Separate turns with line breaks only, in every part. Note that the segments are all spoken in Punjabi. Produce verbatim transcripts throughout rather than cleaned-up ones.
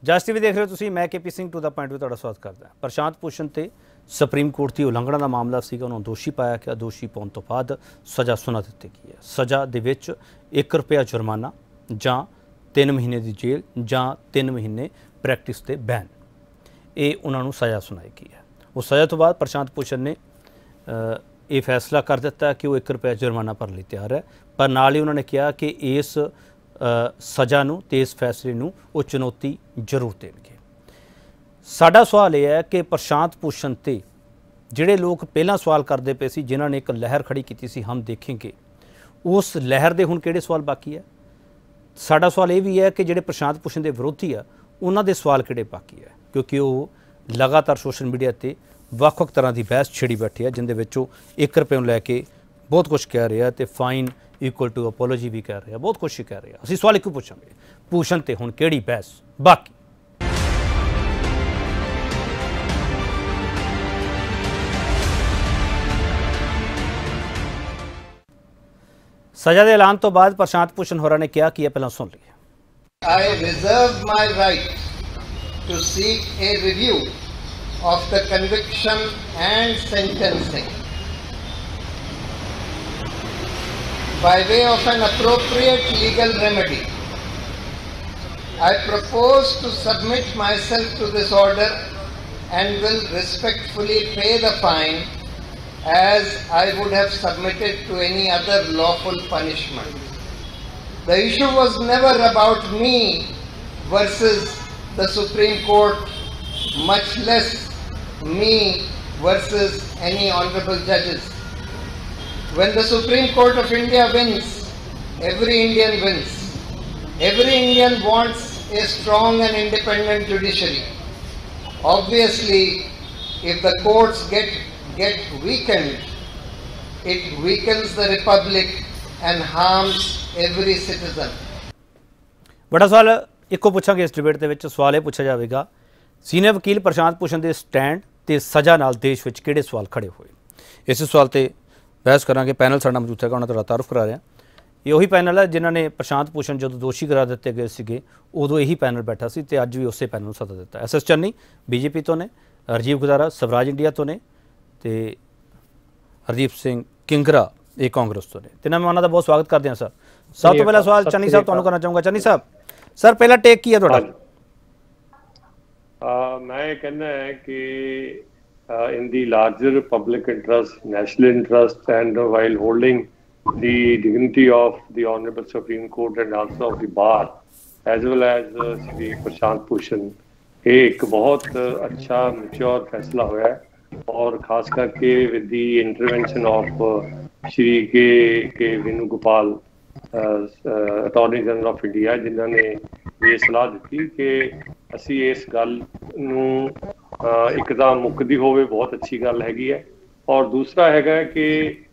ਜਸ ਟੀਵੀ ਦੇਖ ਰਹੇ ਹੋ ਤੁਸੀਂ, ਮੈਂ K P Singh to the point ਵਿੱਚ ਤੁਹਾਡਾ ਸਵਾਗਤ ਕਰਦਾ। ਪ੍ਰਸ਼ਾਂਤ ਭੂਸ਼ਣ ਤੇ ਸੁਪਰੀਮ ਕੋਰਟ ਦੀ ਉਲੰਘਣਾ ਦਾ ਮਾਮਲਾ ਸੀਗਾ, ਉਹਨੂੰ ਦੋਸ਼ੀ ਪਾਇਆ ਗਿਆ। ਦੋਸ਼ੀ ਪਾਉਣ ਤੋਂ ਬਾਅਦ ਸਜ਼ਾ ਸੁਣਾ ਦਿੱਤੀ ਗਈ ਹੈ। ਸਜ਼ਾ ਦੇ ਵਿੱਚ ਇੱਕ ਰੁਪਇਆ ਜੁਰਮਾਨਾ ਜਾਂ ਤਿੰਨ ਮਹੀਨੇ ਦੀ ਜੇਲ੍ਹ ਜਾਂ ਤਿੰਨ ਮਹੀਨੇ ਪ੍ਰੈਕਟਿਸ ਤੇ ਬੈਨ, ਇਹ ਉਹਨਾਂ ਨੂੰ ਸਜ਼ਾ ਸੁਣਾਈ ਗਈ ਹੈ। ਉਸ ਸਜ਼ਾ ਤੋਂ ਬਾਅਦ ਪ੍ਰਸ਼ਾਂਤ ਭੂਸ਼ਣ ਨੇ ਇਹ ਫੈਸਲਾ ਕਰ ਦਿੱਤਾ ਕਿ ਉਹ ਇੱਕ ਰੁਪਇਆ ਜੁਰਮਾਨਾ ਭਰਨ ਲਈ ਤਿਆਰ ਹੈ, ਪਰ ਨਾਲ ਹੀ ਉਹਨਾਂ ਨੇ ਕਿਹਾ ਕਿ ਇਸ ਸਜ਼ਾ ਨੂੰ ਤੇ ਇਸ ਫੈਸਲੇ ਨੂੰ ਉਹ ਚੁਣੌਤੀ ਜ਼ਰੂਰ ਦੇਣਗੇ। ਸਾਡਾ ਸਵਾਲ ਇਹ ਹੈ ਕਿ ਪ੍ਰਸ਼ਾਂਤ ਭੂਸ਼ਣ ਤੇ ਜਿਹੜੇ ਲੋਕ ਪਹਿਲਾਂ ਸਵਾਲ ਕਰਦੇ ਪਏ ਸੀ, ਜਿਨ੍ਹਾਂ ਨੇ ਇੱਕ ਲਹਿਰ ਖੜੀ ਕੀਤੀ ਸੀ ਹਮ ਦੇਖेंगे, ਉਸ ਲਹਿਰ ਦੇ ਹੁਣ ਕਿਹੜੇ ਸਵਾਲ ਬਾਕੀ ਹੈ? ਸਾਡਾ ਸਵਾਲ ਇਹ ਵੀ ਹੈ ਕਿ ਜਿਹੜੇ ਪ੍ਰਸ਼ਾਂਤ ਭੂਸ਼ਣ ਦੇ ਵਿਰੋਧੀ ਆ, ਉਹਨਾਂ ਦੇ ਸਵਾਲ ਕਿਹੜੇ ਬਾਕੀ ਹੈ? ਕਿਉਂਕਿ ਉਹ ਲਗਾਤਾਰ ਸੋਸ਼ਲ ਮੀਡੀਆ ਤੇ ਵੱਖ ਵੱਖ ਤਰ੍ਹਾਂ ਦੀ ਬਹਿਸ ਛਿੜੀ ਬੈਠੇ ਆ, ਜਿੰਦੇ ਵਿੱਚ ਉਹ ਇੱਕ ਰੁਪਏ ਨੂੰ ਲੈ ਕੇ ਬਹੁਤ ਕੁਛ ਕਹਿ ਰਿਹਾ ਤੇ ਫਾਈਨ ਇਕੁਅਲ ਟੂ ਅਪੋਲੋਜੀ ਵੀ ਕਹਿ ਰਿਹਾ, ਬਹੁਤ ਕੁਛ ਕਹਿ ਰਿਹਾ। ਅਸੀਂ ਸਵਾਲ ਇੱਕੋ ਪੁੱਛਾਂਗੇ, ਭੂਸ਼ਣ ਤੇ ਹੁਣ ਕਿਹੜੀ ਬਹਿਸ ਬਾਕੀ? सजा के ऐलान तो बाद प्रशांत भूषण होरा ने कहा कि पहला सुन लिया।
I reserve my right to seek a review of the conviction and sentencing by way of an appropriate legal remedy. I propose to submit myself to this order and will respectfully pay the fine as I would have submitted to any other lawful punishment. The issue was never about me versus the Supreme Court, much less me versus any honorable judges. When the Supreme Court of India wins, every Indian wins. Every Indian wants a strong and independent judiciary. Obviously, if the courts get get weakened, it weakens the republic and harms every citizen.
बड़ा सवाल इको पूछांगे इस डिबेट दे विच। सवाल ये पूछा जाएगा, सीनियर वकील प्रशांत भूषण के स्टैंड ते सज़ा नाल देश विच किहड़े सवाल खड़े होए? इस सवाल ते बहस करांगे। पैनल साडा मौजूद है, उन्हां दा तारुफ करा रहा। ये उही पैनल है जिन्हां ने प्रशांत भूषण जदों दोषी करा दिते गए सीगे, उदों यही पैनल बैठा सी ते अज भी उसे पैनल नूं सदा दिता। एस एस चन्नी बीजेपी तो ने, राजीव गुजारा स्वराज इंडिया तो ने ਤੇ ਹਰਦੀਪ ਸਿੰਘ ਕਿੰਗਰਾ ਇਹ ਕਾਂਗਰਸ ਤੋਂ ਨੇ। ਤੇ ਨਾ ਮੈਂ ਉਹਨਾਂ ਦਾ ਬਹੁਤ ਸਵਾਗਤ ਕਰਦੇ ਹਾਂ ਸਰ। ਸਭ ਤੋਂ ਪਹਿਲਾ ਸਵਾਲ ਚੰਨੀ ਸਾਹਿਬ ਤੁਹਾਨੂੰ ਕਰਨਾ ਚਾਹੂੰਗਾ। ਚੰਨੀ ਸਾਹਿਬ, ਸਰ ਪਹਿਲਾ ਟੇਕ ਕੀ ਹੈ ਤੁਹਾਡਾ?
ਮੈਂ ਇਹ ਕਹਿੰਦਾ ਹੈ ਕਿ in the larger public interest, national interest, and while holding the dignity of the Honorable Supreme Court and also of the bar, as well as Shri Prashant Bhushan, ਇਹ ਇੱਕ ਬਹੁਤ ਅੱਛਾ ਮੈਚੁਰ ਫੈਸਲਾ ਹੋਇਆ ਹੈ। और खास करके with the intervention of Shri K K Venugopal attorney general of India, जिन्होंने ये सलाह दी कि असी इस गल नूं एक तां मुक्कदी होवे, बहुत अच्छी गल हैगी है, और दूसरा हैगा कि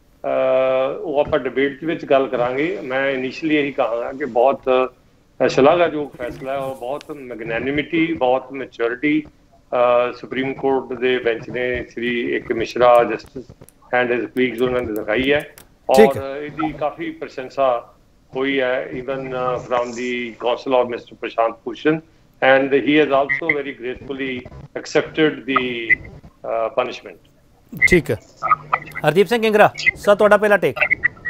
वो आपां डिबेट विच गल करांगे। मैं इनिशियली यही कहांगा कि बहुत शलाघायोग फैसला है और बहुत मैग्नैनिमिटी, बहुत मैच्योरिटी सुप्रीम कोर्ट के बेंच ने श्री एक Mishra justice and his colleagues उन्होंने दिखाई है, और इसकी काफ़ी प्रशंसा हुई है even from the council of mister Prashant Bhushan, and he has also very gracefully accepted the punishment.
ठीक है, हरदीप सिंह किंगरा सर तुहाडा पहला टेक।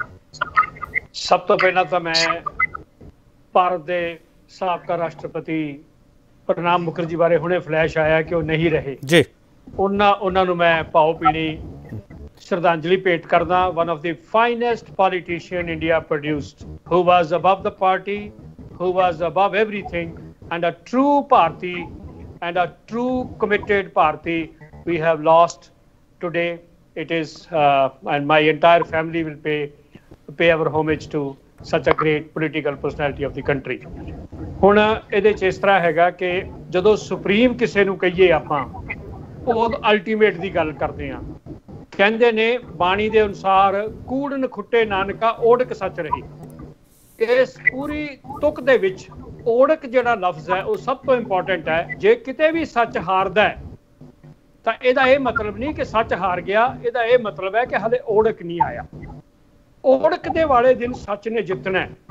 सब तो पहला तो मैं भारत के साबका राष्ट्रपति ਪ੍ਰਣਾਬ ਮੁਖਰਜੀ ਬਾਰੇ ਹੁਣੇ ਫਲੈਸ਼ ਆਇਆ ਕਿ ਉਹ ਨਹੀਂ ਰਹੇ ਜੀ। ਉਹਨਾਂ ਉਹਨਾਂ ਨੂੰ ਮੈਂ ਭਾਵ ਭੀਣੀ ਸ਼ਰਧਾਂਜਲੀ ਭੇਟ ਕਰਦਾ। One of the finest politician India produced, who was above the party, who was above everything, and a true Bharti and a true committed Bharti we have lost today. It is uh, and my entire family will pay pay our homage to such a great political personality of the country. ਹੁਣ ਇਹਦੇ 'ਚ ਇਸ ਤਰ੍ਹਾਂ ਹੈਗਾ ਕਿ ਜਦੋਂ ਸੁਪਰੀਮ ਕਿਸੇ ਨੂੰ ਕਹੀਏ ਆਪਾਂ, ਉਹ ਅਲਟੀਮੇਟ ਦੀ ਗੱਲ ਕਰਦੇ ਹਾਂ। ਕਹਿੰਦੇ ਨੇ ਬਾਣੀ ਦੇ ਅਨੁਸਾਰ ਕੂੜਨ ਖੁੱਟੇ ਨਾਨਕਾ ਓੜਕ ਸੱਚ ਰਹੀ। ਇਸ ਪੂਰੀ ਤੁਕ ਦੇ ਵਿੱਚ ਓੜਕ ਜਿਹੜਾ ਲਫ਼ਜ਼ ਹੈ ਉਹ ਸਭ ਤੋਂ ਇੰਪੋਰਟੈਂਟ ਹੈ। ਜੇ ਕਿਤੇ ਵੀ ਸੱਚ ਹਾਰਦਾ ਹੈ ਤਾਂ ਇਹਦਾ ਇਹ ਮਤਲਬ ਨਹੀਂ ਕਿ ਸੱਚ ਹਾਰ ਗਿਆ, ਇਹਦਾ ਇਹ ਮਤਲਬ ਹੈ ਕਿ ਹਾਲੇ ਓੜਕ ਨਹੀਂ ਆਇਆ। ਓੜਕ ਦੇ ਵਾਲੇ ਦਿਨ ਸੱਚ ਨੇ ਜਿੱਤਣਾ।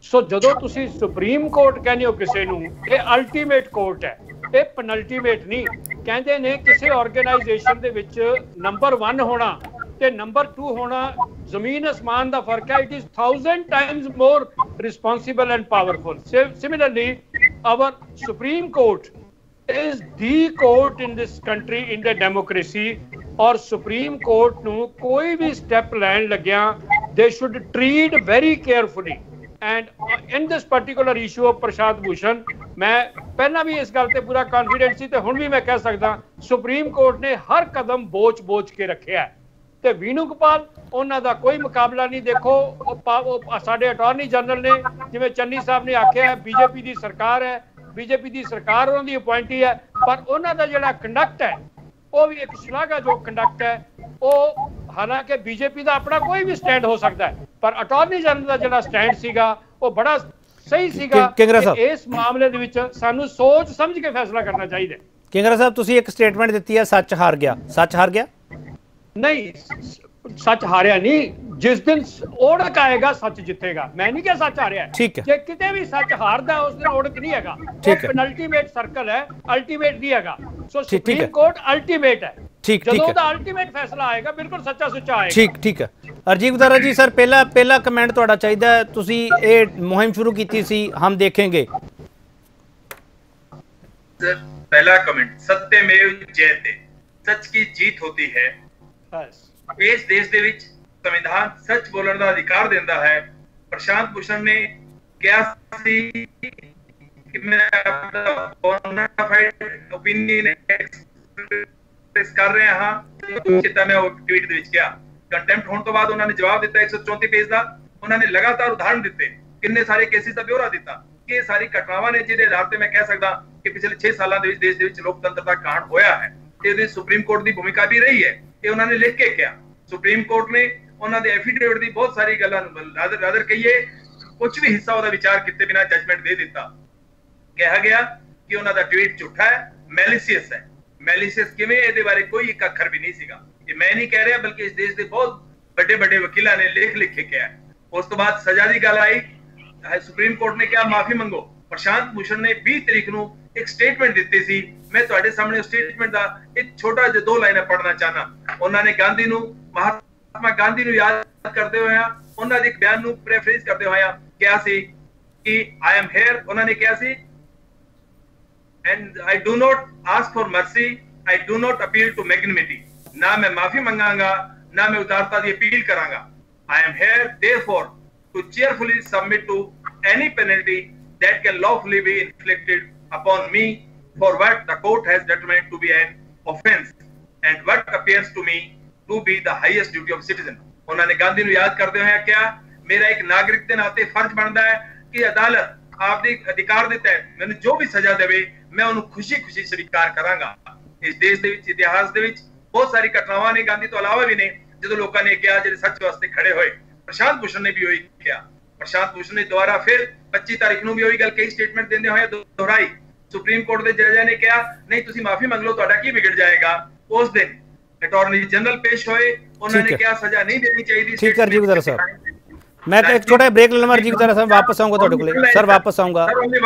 ਸੋ ਜਦੋਂ ਤੁਸੀਂ ਸੁਪਰੀਮ ਕੋਰਟ ਕਹਿੰਦੇ ਹੋ ਕਿਸੇ ਨੂੰ, ਇਹ ਅਲਟੀਮੇਟ ਕੋਰਟ ਹੈ, ਇਹ ਪੈਨਲਟੀਮੇਟ ਨਹੀਂ। ਕਹਿੰਦੇ ਨੇ ਕਿਸੇ ਆਰਗੇਨਾਈਜੇਸ਼ਨ ਦੇ ਵਿੱਚ ਨੰਬਰ वन ਹੋਣਾ ਤੇ ਨੰਬਰ टू ਹੋਣਾ ਜ਼ਮੀਨ ਅਸਮਾਨ ਦਾ ਫਰਕ ਹੈ। It is thousand times more responsible and powerful. Similarly our supreme court is the court in this country in the democracy, और सुप्रीम कोर्ट ਨੂੰ ਕੋਈ ਵੀ ਸਟੈਪ ਲੈਣ ਲੱਗਿਆ they should treat very carefully and in this particular issue of ਪ੍ਰਸ਼ਾਂਤ ਭੂਸ਼ਣ, ਮੈਂ ਪਹਿਲਾਂ ਵੀ ਇਸ ਗੱਲ ਤੇ ਪੂਰਾ ਕੌਨਫੀਡੈਂਸ ਸੀ ਤੇ ਹੁਣ ਵੀ ਮੈਂ ਕਹਿ ਸਕਦਾ ਸੁਪਰੀਮ ਕੋਰਟ ਨੇ ਹਰ ਕਦਮ ਬੋਚ-ਬੋਚ ਕੇ ਰੱਖਿਆ ਤੇ ਵੀਨੂ ਗੋਪਾਲ ਉਹਨਾਂ ਦਾ ਕੋਈ ਮੁਕਾਬਲਾ ਨਹੀਂ। ਦੇਖੋ ਉਹ ਸਾਡੇ ਅਟਾਰਨੀ ਜਨਰਲ ਨੇ, ਜਿਵੇਂ ਚੰਨੀ ਸਾਹਿਬ ਨੇ ਆਖਿਆ, ਬੀਜੇਪੀ ਦੀ ਸਰਕਾਰ ਹੈ, बीजेपी की सरकार उन्होंने अपॉइंटी है, पर उन्होंने जो कंडक्ट है वो भी एक शलाघायोग कंडक्ट है। वो हालांकि बीजेपी का अपना कोई भी स्टैंड हो सकता है, पर अटॉर्नी जनरल का जो स्टैंड सीगा वो बड़ा सही सीगा। इस मामले दे विच सानू सोच समझ के फैसला करना चाहिए।
किंगरा साहब तुसी एक स्टेटमेंट दी है, सच हार गया। सच हार गया
नहीं, सच हारिया नहीं। जिस दिन ओढ़क आएगा सच जितेगा। मैं नहीं क्या सच हारिया है,
ठीक है।
जे किते भी सच हारदा उस दिन ओढ़क नहीं हैगा।
ठीक है।
पेनल्टीमेट सर्कल है, अल्टीमेट नहीं हैगा। सो सुप्रीम कोर्ट अल्टीमेट है।
ठीक ठीक है।
जदों दा अल्टीमेट फैसला आएगा बिल्कुल सच्चा सुच्चा आएगा।
ठीक ठीक है। अरजीत गुदारा जी सर, पहला पहला कमेंट तुहाडा चाहिदा है। तुसी ये मुहिम शुरू कीती सी, हम देखेंगे।
सर पहला कमेंट, सत्यमेव जयते, सच की जीत होती है।
बस
इस देश दे विच संविधान सच बोलने का अधिकार देता है। प्रशांत भूषण ने क्या सी कि मैं अपना बोनाफाइड ओपिनियन एक्सप्रेस कर रहे हां, चिता मैं ट्वीट दे विच किया। कंटेम्प्ट होने तो बाद उन्होंने जवाब दिता एक सौ चौंतीस पेज का। उन्होंने लगातार उदाहरण दिते, किन्ने सारे केसेस का ब्यौरा दिता कि ये सारी घटनावां ने जिहदे आधार ते मैं कह सकदा कि पिछले छह सालों दे विच देश दे विच लोकतंत्र दा कांड होया है ते इहदे सुप्रीम कोर्ट दी भूमिका भी रही है। ये उन्होंने लिख के किया। सुप्रीम कोर्ट ने उन्होंने एफिडेविट दी बहुत सारी गल्लां रादर रादर कहिए कुछ भी हिस्सा ਉਹਦਾ ਵਿਚਾਰ ਕੀਤੇ ਬਿਨਾ ਜਜਮੈਂਟ ਦੇ ਦਿੱਤਾ। ਕਿਹਾ ਗਿਆ ਕਿ ਉਹਨਾਂ ਦਾ ਟਵੀਟ ਝੂਠਾ ਹੈ, ਮੈਲੀਸੀਅਸ ਹੈ। ਮੈਲੀਸੀਅਸ ਕਿਵੇਂ, ਇਹਦੇ ਬਾਰੇ ਕੋਈ ਇੱਕ ਅੱਖਰ ਵੀ ਨਹੀਂ ਸੀਗਾ। ਇਹ ਮੈਂ ਨਹੀਂ ਕਹਿ ਰਿਹਾ, ਬਲਕਿ ਇਸ ਦੇਸ਼ ਦੇ ਬਹੁਤ ਵੱਡੇ ਵੱਡੇ ਵਕੀਲਾਂ ਨੇ ਲਿਖ ਲਿਖ ਕੇ ਕਿਹਾ। ਉਸ ਤੋਂ ਬਾਅਦ ਸਜ਼ਾ ਦੀ ਗੱਲ ਆਈ, ਸੁਪਰੀਮ ਕੋਰਟ ਨੇ ਕਿਹਾ ਮਾਫੀ ਮੰਗੋ। ਪ੍ਰਸ਼ਾਂਤ ਭੂਸ਼ਣ ਨੇ बीस ਤਰੀਕ ਨੂੰ ਇੱਕ ਸਟੇਟਮੈਂਟ ਦਿੱਤੀ ਸੀ। ਮੈਂ ਤੁਹਾਡੇ ਸਾਹਮਣੇ ਸਟੇਟਮੈਂਟ ਦਾ ਇੱਕ ਛੋਟਾ ਜਿਹਾ ਦੋ ਲਾਈਨਾਂ ਪੜ੍ਹਨਾ ਚਾਹਨਾ। ਉਹਨਾਂ ਨੇ ਗਾਂਧੀ ਨੂੰ, ਮਹਾਤਮਾ ਗਾਂਧੀ ਨੂੰ ਯਾਦ ਕਰਦੇ ਹੋਏ ਉਹਨਾਂ ਦੇ ਇੱਕ ਬਿਆਨ ਨੂੰ ਪ੍ਰੈਫਰੇਜ਼ ਕਰਦੇ ਹੋਏ ਕਿਹਾ ਸੀ ਕਿ ਆਈ ਐਮ ਹੇਅਰ। ਉਹਨਾਂ ਨੇ ਕਿਹਾ ਸੀ and I do not ask for mercy, I do not appeal to magnanimity. ਨਾ ਮੈਂ ਮਾਫੀ ਮੰਗਾਂਗਾ, ਨਾ ਮੈਂ ਉਦਾਰਤਾ ਦੀ ਅਪੀਲ ਕਰਾਂਗਾ। I am here therefore to cheerfully submit to any penalty that can lawfully be inflicted upon me for what the court has determined to be an offense and what appears to me to be the highest duty of citizen। उन्होंने गांधी ਨੂੰ याद करते हुए क्या, मेरा एक नागरिक के नाते फर्ज बनता है कि अदालत आपके अधिकार ਦੇ ਤਹਿਤ ਮੈਨੂੰ ਜੋ ਵੀ ਸਜ਼ਾ ਦੇਵੇ मैं ਉਹਨੂੰ खुशी खुशी स्वीकार करांगा। इस देश ਦੇ ਵਿੱਚ ਇਤਿਹਾਸ ਦੇ ਵਿੱਚ ਬਹੁਤ ਸਾਰੀ ਘਟਨਾਵਾਂ ਨੇ ਗਾਂਧੀ ਤੋਂ ਇਲਾਵਾ ਵੀ ਨੇ ਜਦੋਂ ਲੋਕਾਂ ਨੇ ਕਿਹਾ, ਜਿਹੜੇ ਸੱਚ ਵਾਸਤੇ ਖੜੇ ਹੋਏ। ਪ੍ਰਸ਼ਾਂਤ ਭੂਸ਼ਣ ਨੇ ਵੀ ਉਹੀ ਕਿਹਾ। ਪ੍ਰਸ਼ਾਂਤ ਭੂਸ਼ਣ ਨੇ ਦੁਬਾਰਾ ਫਿਰ पच्चीस ਤਾਰੀਖ ਨੂੰ ਵੀ ਉਹੀ ਗੱਲ ਕਈ ਸਟੇਟਮੈਂਟ ਦਿੰਦੇ ਹੋਏ ਦੁਹਰਾਈ। ਸੁਪਰੀਮ ਕੋਰਟ ਦੇ ਜੱਜਾਂ ਨੇ ਕਿਹਾ ਨਹੀਂ ਤੁਸੀਂ ਮਾਫੀ ਮੰਗ ਲਓ, ਤੁਹਾਡਾ ਕੀ ਵਿਗੜ ਜਾਏਗਾ। ਉਸ ਦਿਨ अटॉर्नी जनरल पेश होए, उन्होंने क्या सजा नहीं देनी चाहिए।
ठीक है अरजीत गुदारा साहब, मैं एक छोटा ब्रेक ले लूं। अरजीत गुदारा साहब वापस आऊंगा ਤੁਹਾਡੇ ਕੋਲੇ सर, वापस आऊंगा।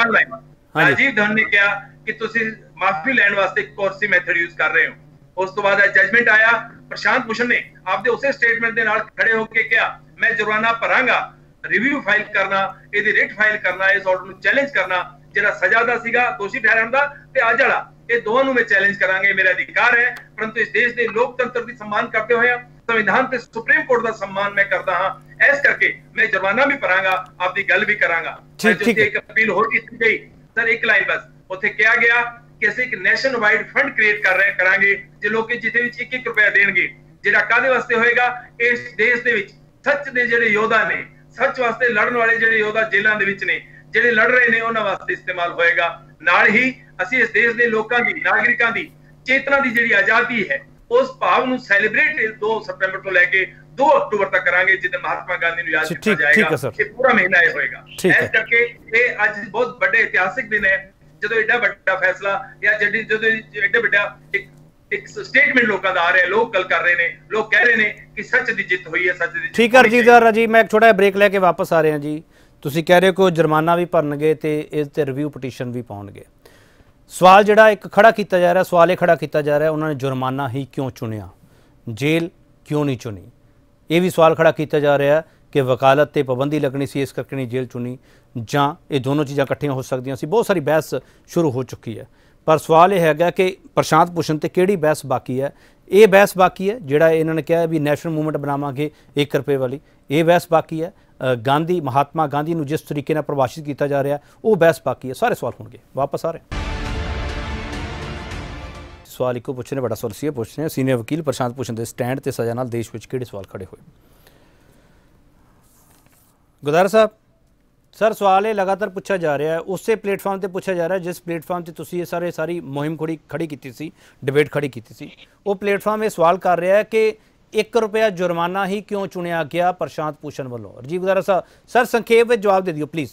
राजीव धवन ने किया कि ਤੁਸੀਂ ਮਾਫੀ ਲੈਣ ਵਾਸਤੇ ਕੋਰਸੀ ਮੈਥਡ ਯੂਜ਼ ਕਰ ਰਹੇ ਹੋ। ਉਸ ਤੋਂ ਬਾਅਦ ਜਜਮੈਂਟ ਆਇਆ। ਪ੍ਰਸ਼ਾਂਤ ਭੂਸ਼ਣ ਨੇ ਆਪਦੇ ਉਸੇ ਸਟੇਟਮੈਂਟ ਦੇ ਨਾਲ ਖੜੇ ਹੋ ਕੇ ਕਿਹਾ ਮੈਂ ਜੁਰਮਾਨਾ ਭਰਾਂਗਾ, ਰਿਵਿਊ ਫਾਈਲ ਕਰਨਾ, ਇਹਦੀ ਰਿਟ ਫਾਈਲ ਕਰਨਾ, ਇਸ ਆਰਡਰ ਨੂੰ ਚੈਲੰਜ ਕਰਨਾ, ਜਿਹੜਾ ਸਜ਼ਾ ਦਾ ਸੀਗਾ ਦੋਸ਼ੀ ਠਹਿਰਾਉਣ ਦਾ ਤੇ ਅੱਜ ਵਾਲਾ, ਇਹ ਦੋਵਾਂ ਨੂੰ ਮੈਂ ਚੈਲੰਜ ਕਰਾਂਗੇ। ਮੇਰਾ ਅਧਿਕਾਰ ਹੈ, ਪਰੰਤੂ ਇਸ ਦੇਸ਼ ਦੇ ਲੋਕਤੰਤਰ ਦੀ सम्मान ਕਰਦੇ ਹੋਏ ਸੰਵਿਧਾਨ ਤੇ ਸੁਪਰੀਮ ਕੋਰਟ ਦਾ सम्मान ਮੈਂ ਕਰਦਾ ਹਾਂ। ਇਸ ਕਰਕੇ ਮੈਂ ਜੁਰਮਾਨਾ ਵੀ ਭਰਾਂਗਾ, ਆਪਦੀ ਗੱਲ ਵੀ ਕਰਾਂਗਾ।
ਠੀਕ
ਇੱਕ ਅਪੀਲ ਹੋਰ ਕੀਤੀ ਗਈ ਸਰ, ਇੱਕ ਲਾਈਨ ਬਸ। ਉੱਥੇ ਕਿਹਾ ਗਿਆ ਕਿ ਅਸੀਂ ਇੱਕ ਨੈਸ਼ਨਲ ਵਾਈਡ ਫੰਡ ਕ੍ਰੀਏਟ ਕਰ ਰਹੇ ਕਰਾਂਗੇ ਜੇ ਲੋਕ ਜਿਹਦੇ ਵਿੱਚ ਇੱਕ ਇੱਕ ਰੁਪਇਆ ਦੇਣਗੇ, ਜਿਹੜਾ ਕਾਹਦੇ ਵਾਸਤੇ ਹੋਏਗਾ, ਇਸ ਦੇਸ਼ ਦੇ ਵਿੱਚ ਸੱਚ ਦੇ ਜਿਹੜੇ ਯੋਧਾ ਨੇ, ਸੱਚ ਵਾਸਤੇ ਲੜਨ ਵਾਲੇ ਜਿਹੜੇ ਯੋਧਾ ਜੇਲ੍ਹਾਂ ਦੇ ਵਿੱਚ ਨੇ, ਜਿਹੜੇ ਲੜ ਰਹੇ ਨੇ, ਉਹਨਾਂ ਵਾਸਤੇ ਇਸਤੇਮਾਲ ਹੋਏਗਾ। ਨਾਲ ਹੀ ਅਸੀਂ ਇਸ ਦੇਸ਼ ਦੇ ਲੋਕਾਂ ਦੀ, ਨਾਗਰਿਕਾਂ ਦੀ ਚੇਤਨਾ ਦੀ ਜਿਹੜੀ ਆਜ਼ਾਦੀ ਹੈ, ਉਸ ਭਾਵ ਨੂੰ ਸੈਲੀਬ੍ਰੇਟ ਦੋ ਸਤੰਬਰ ਤੋਂ ਲੈ ਕੇ दो अक्टूबर तक करांगे, जिस महात्मा गांधी को याद किया जाएगा। ये पूरा महीना ये होएगा। इस करके ये आज बहुत बड़े ऐतिहासिक दिन है ਜਦੋਂ ਐਡਾ ਵੱਡਾ ਫੈਸਲਾ ਜਾਂ ਜਿਹੜੀ ਜਦੋਂ ਐਡਾ ਵੱਡਾ ਇੱਕ ਇੱਕ ਸਟੇਟਮੈਂਟ ਲੋਕਾਂ ਦਾ ਆ ਰਿਹਾ, ਲੋਕ ਗੱਲ ਕਰ ਰਹੇ ਨੇ, ਲੋਕ ਕਹਿ ਰਹੇ ਨੇ ਕਿ ਸੱਚ ਦੀ ਜਿੱਤ ਹੋਈ ਹੈ, ਸੱਚ ਦੀ।
ਠੀਕ ਹੈ ਅਰਜੀਤ ਜੀ, ਮੈਂ ਇੱਕ ਛੋਟਾ ਜਿਹਾ ਬ੍ਰੇਕ ਲੈ ਕੇ ਵਾਪਸ ਆ ਰਹੇ ਹਾਂ ਜੀ। ਤੁਸੀਂ ਕਹਿ ਰਹੇ ਹੋ ਕਿ जुर्माना भी भरनगे तो इस ते रिव्यू पटीशन भी पाउणगे। सवाल जिहड़ा एक खड़ा किया जा रहा, सवाल ये खड़ा किया जा रहा उन्होंने जुर्माना ही क्यों चुनिया, जेल क्यों नहीं चुनी। ये भी सवाल खड़ा किया जा रहा कि वकालत ते पाबंदी लगनी सी इस करके नहीं जेल चुनी, जां ये दोनों चीज़ां इकट्ठियां हो सकदियां सी। बहुत सारी बहस शुरू हो चुकी है, पर सवाल यह है कि प्रशांत भूषण ते किहड़ी बहस बाकी है। ये बहस बाकी है जिहड़ा इन्होंने कहा भी नैशनल मूवमेंट बनावांगे एक रुपये वाली, ये बहस बाकी है। गांधी महात्मा गांधी नूं जिस तरीके नाल परिभाषित किया जा रहा वो बहस बाकी है। सारे सवाल होंगे वापस आ रहे सवाल इको पूछने बड़ा सवाल सी पूछने सीनियर वकील प्रशांत भूषण के स्टैंड ते सज़ा नाल देश विच किहड़े सवाल खड़े हुए। गुदारा साहब सर सवाल ये लगातार पूछा जा रहा है, उस प्लेटफॉर्म पर पूछा जा रहा है जिस प्लेटफॉर्म पर तुसीं ये सारे सारी मुहिम खड़ी खड़ी की सी, डिबेट खड़ी की सी, वो प्लेटफॉर्म ये सवाल कर रहा है कि एक रुपया जुर्माना ही क्यों चुनिया गया प्रशांत भूषण वालों। राजीव गुदारा साहब सर संक्षेप में जवाब दे दियो प्लीज।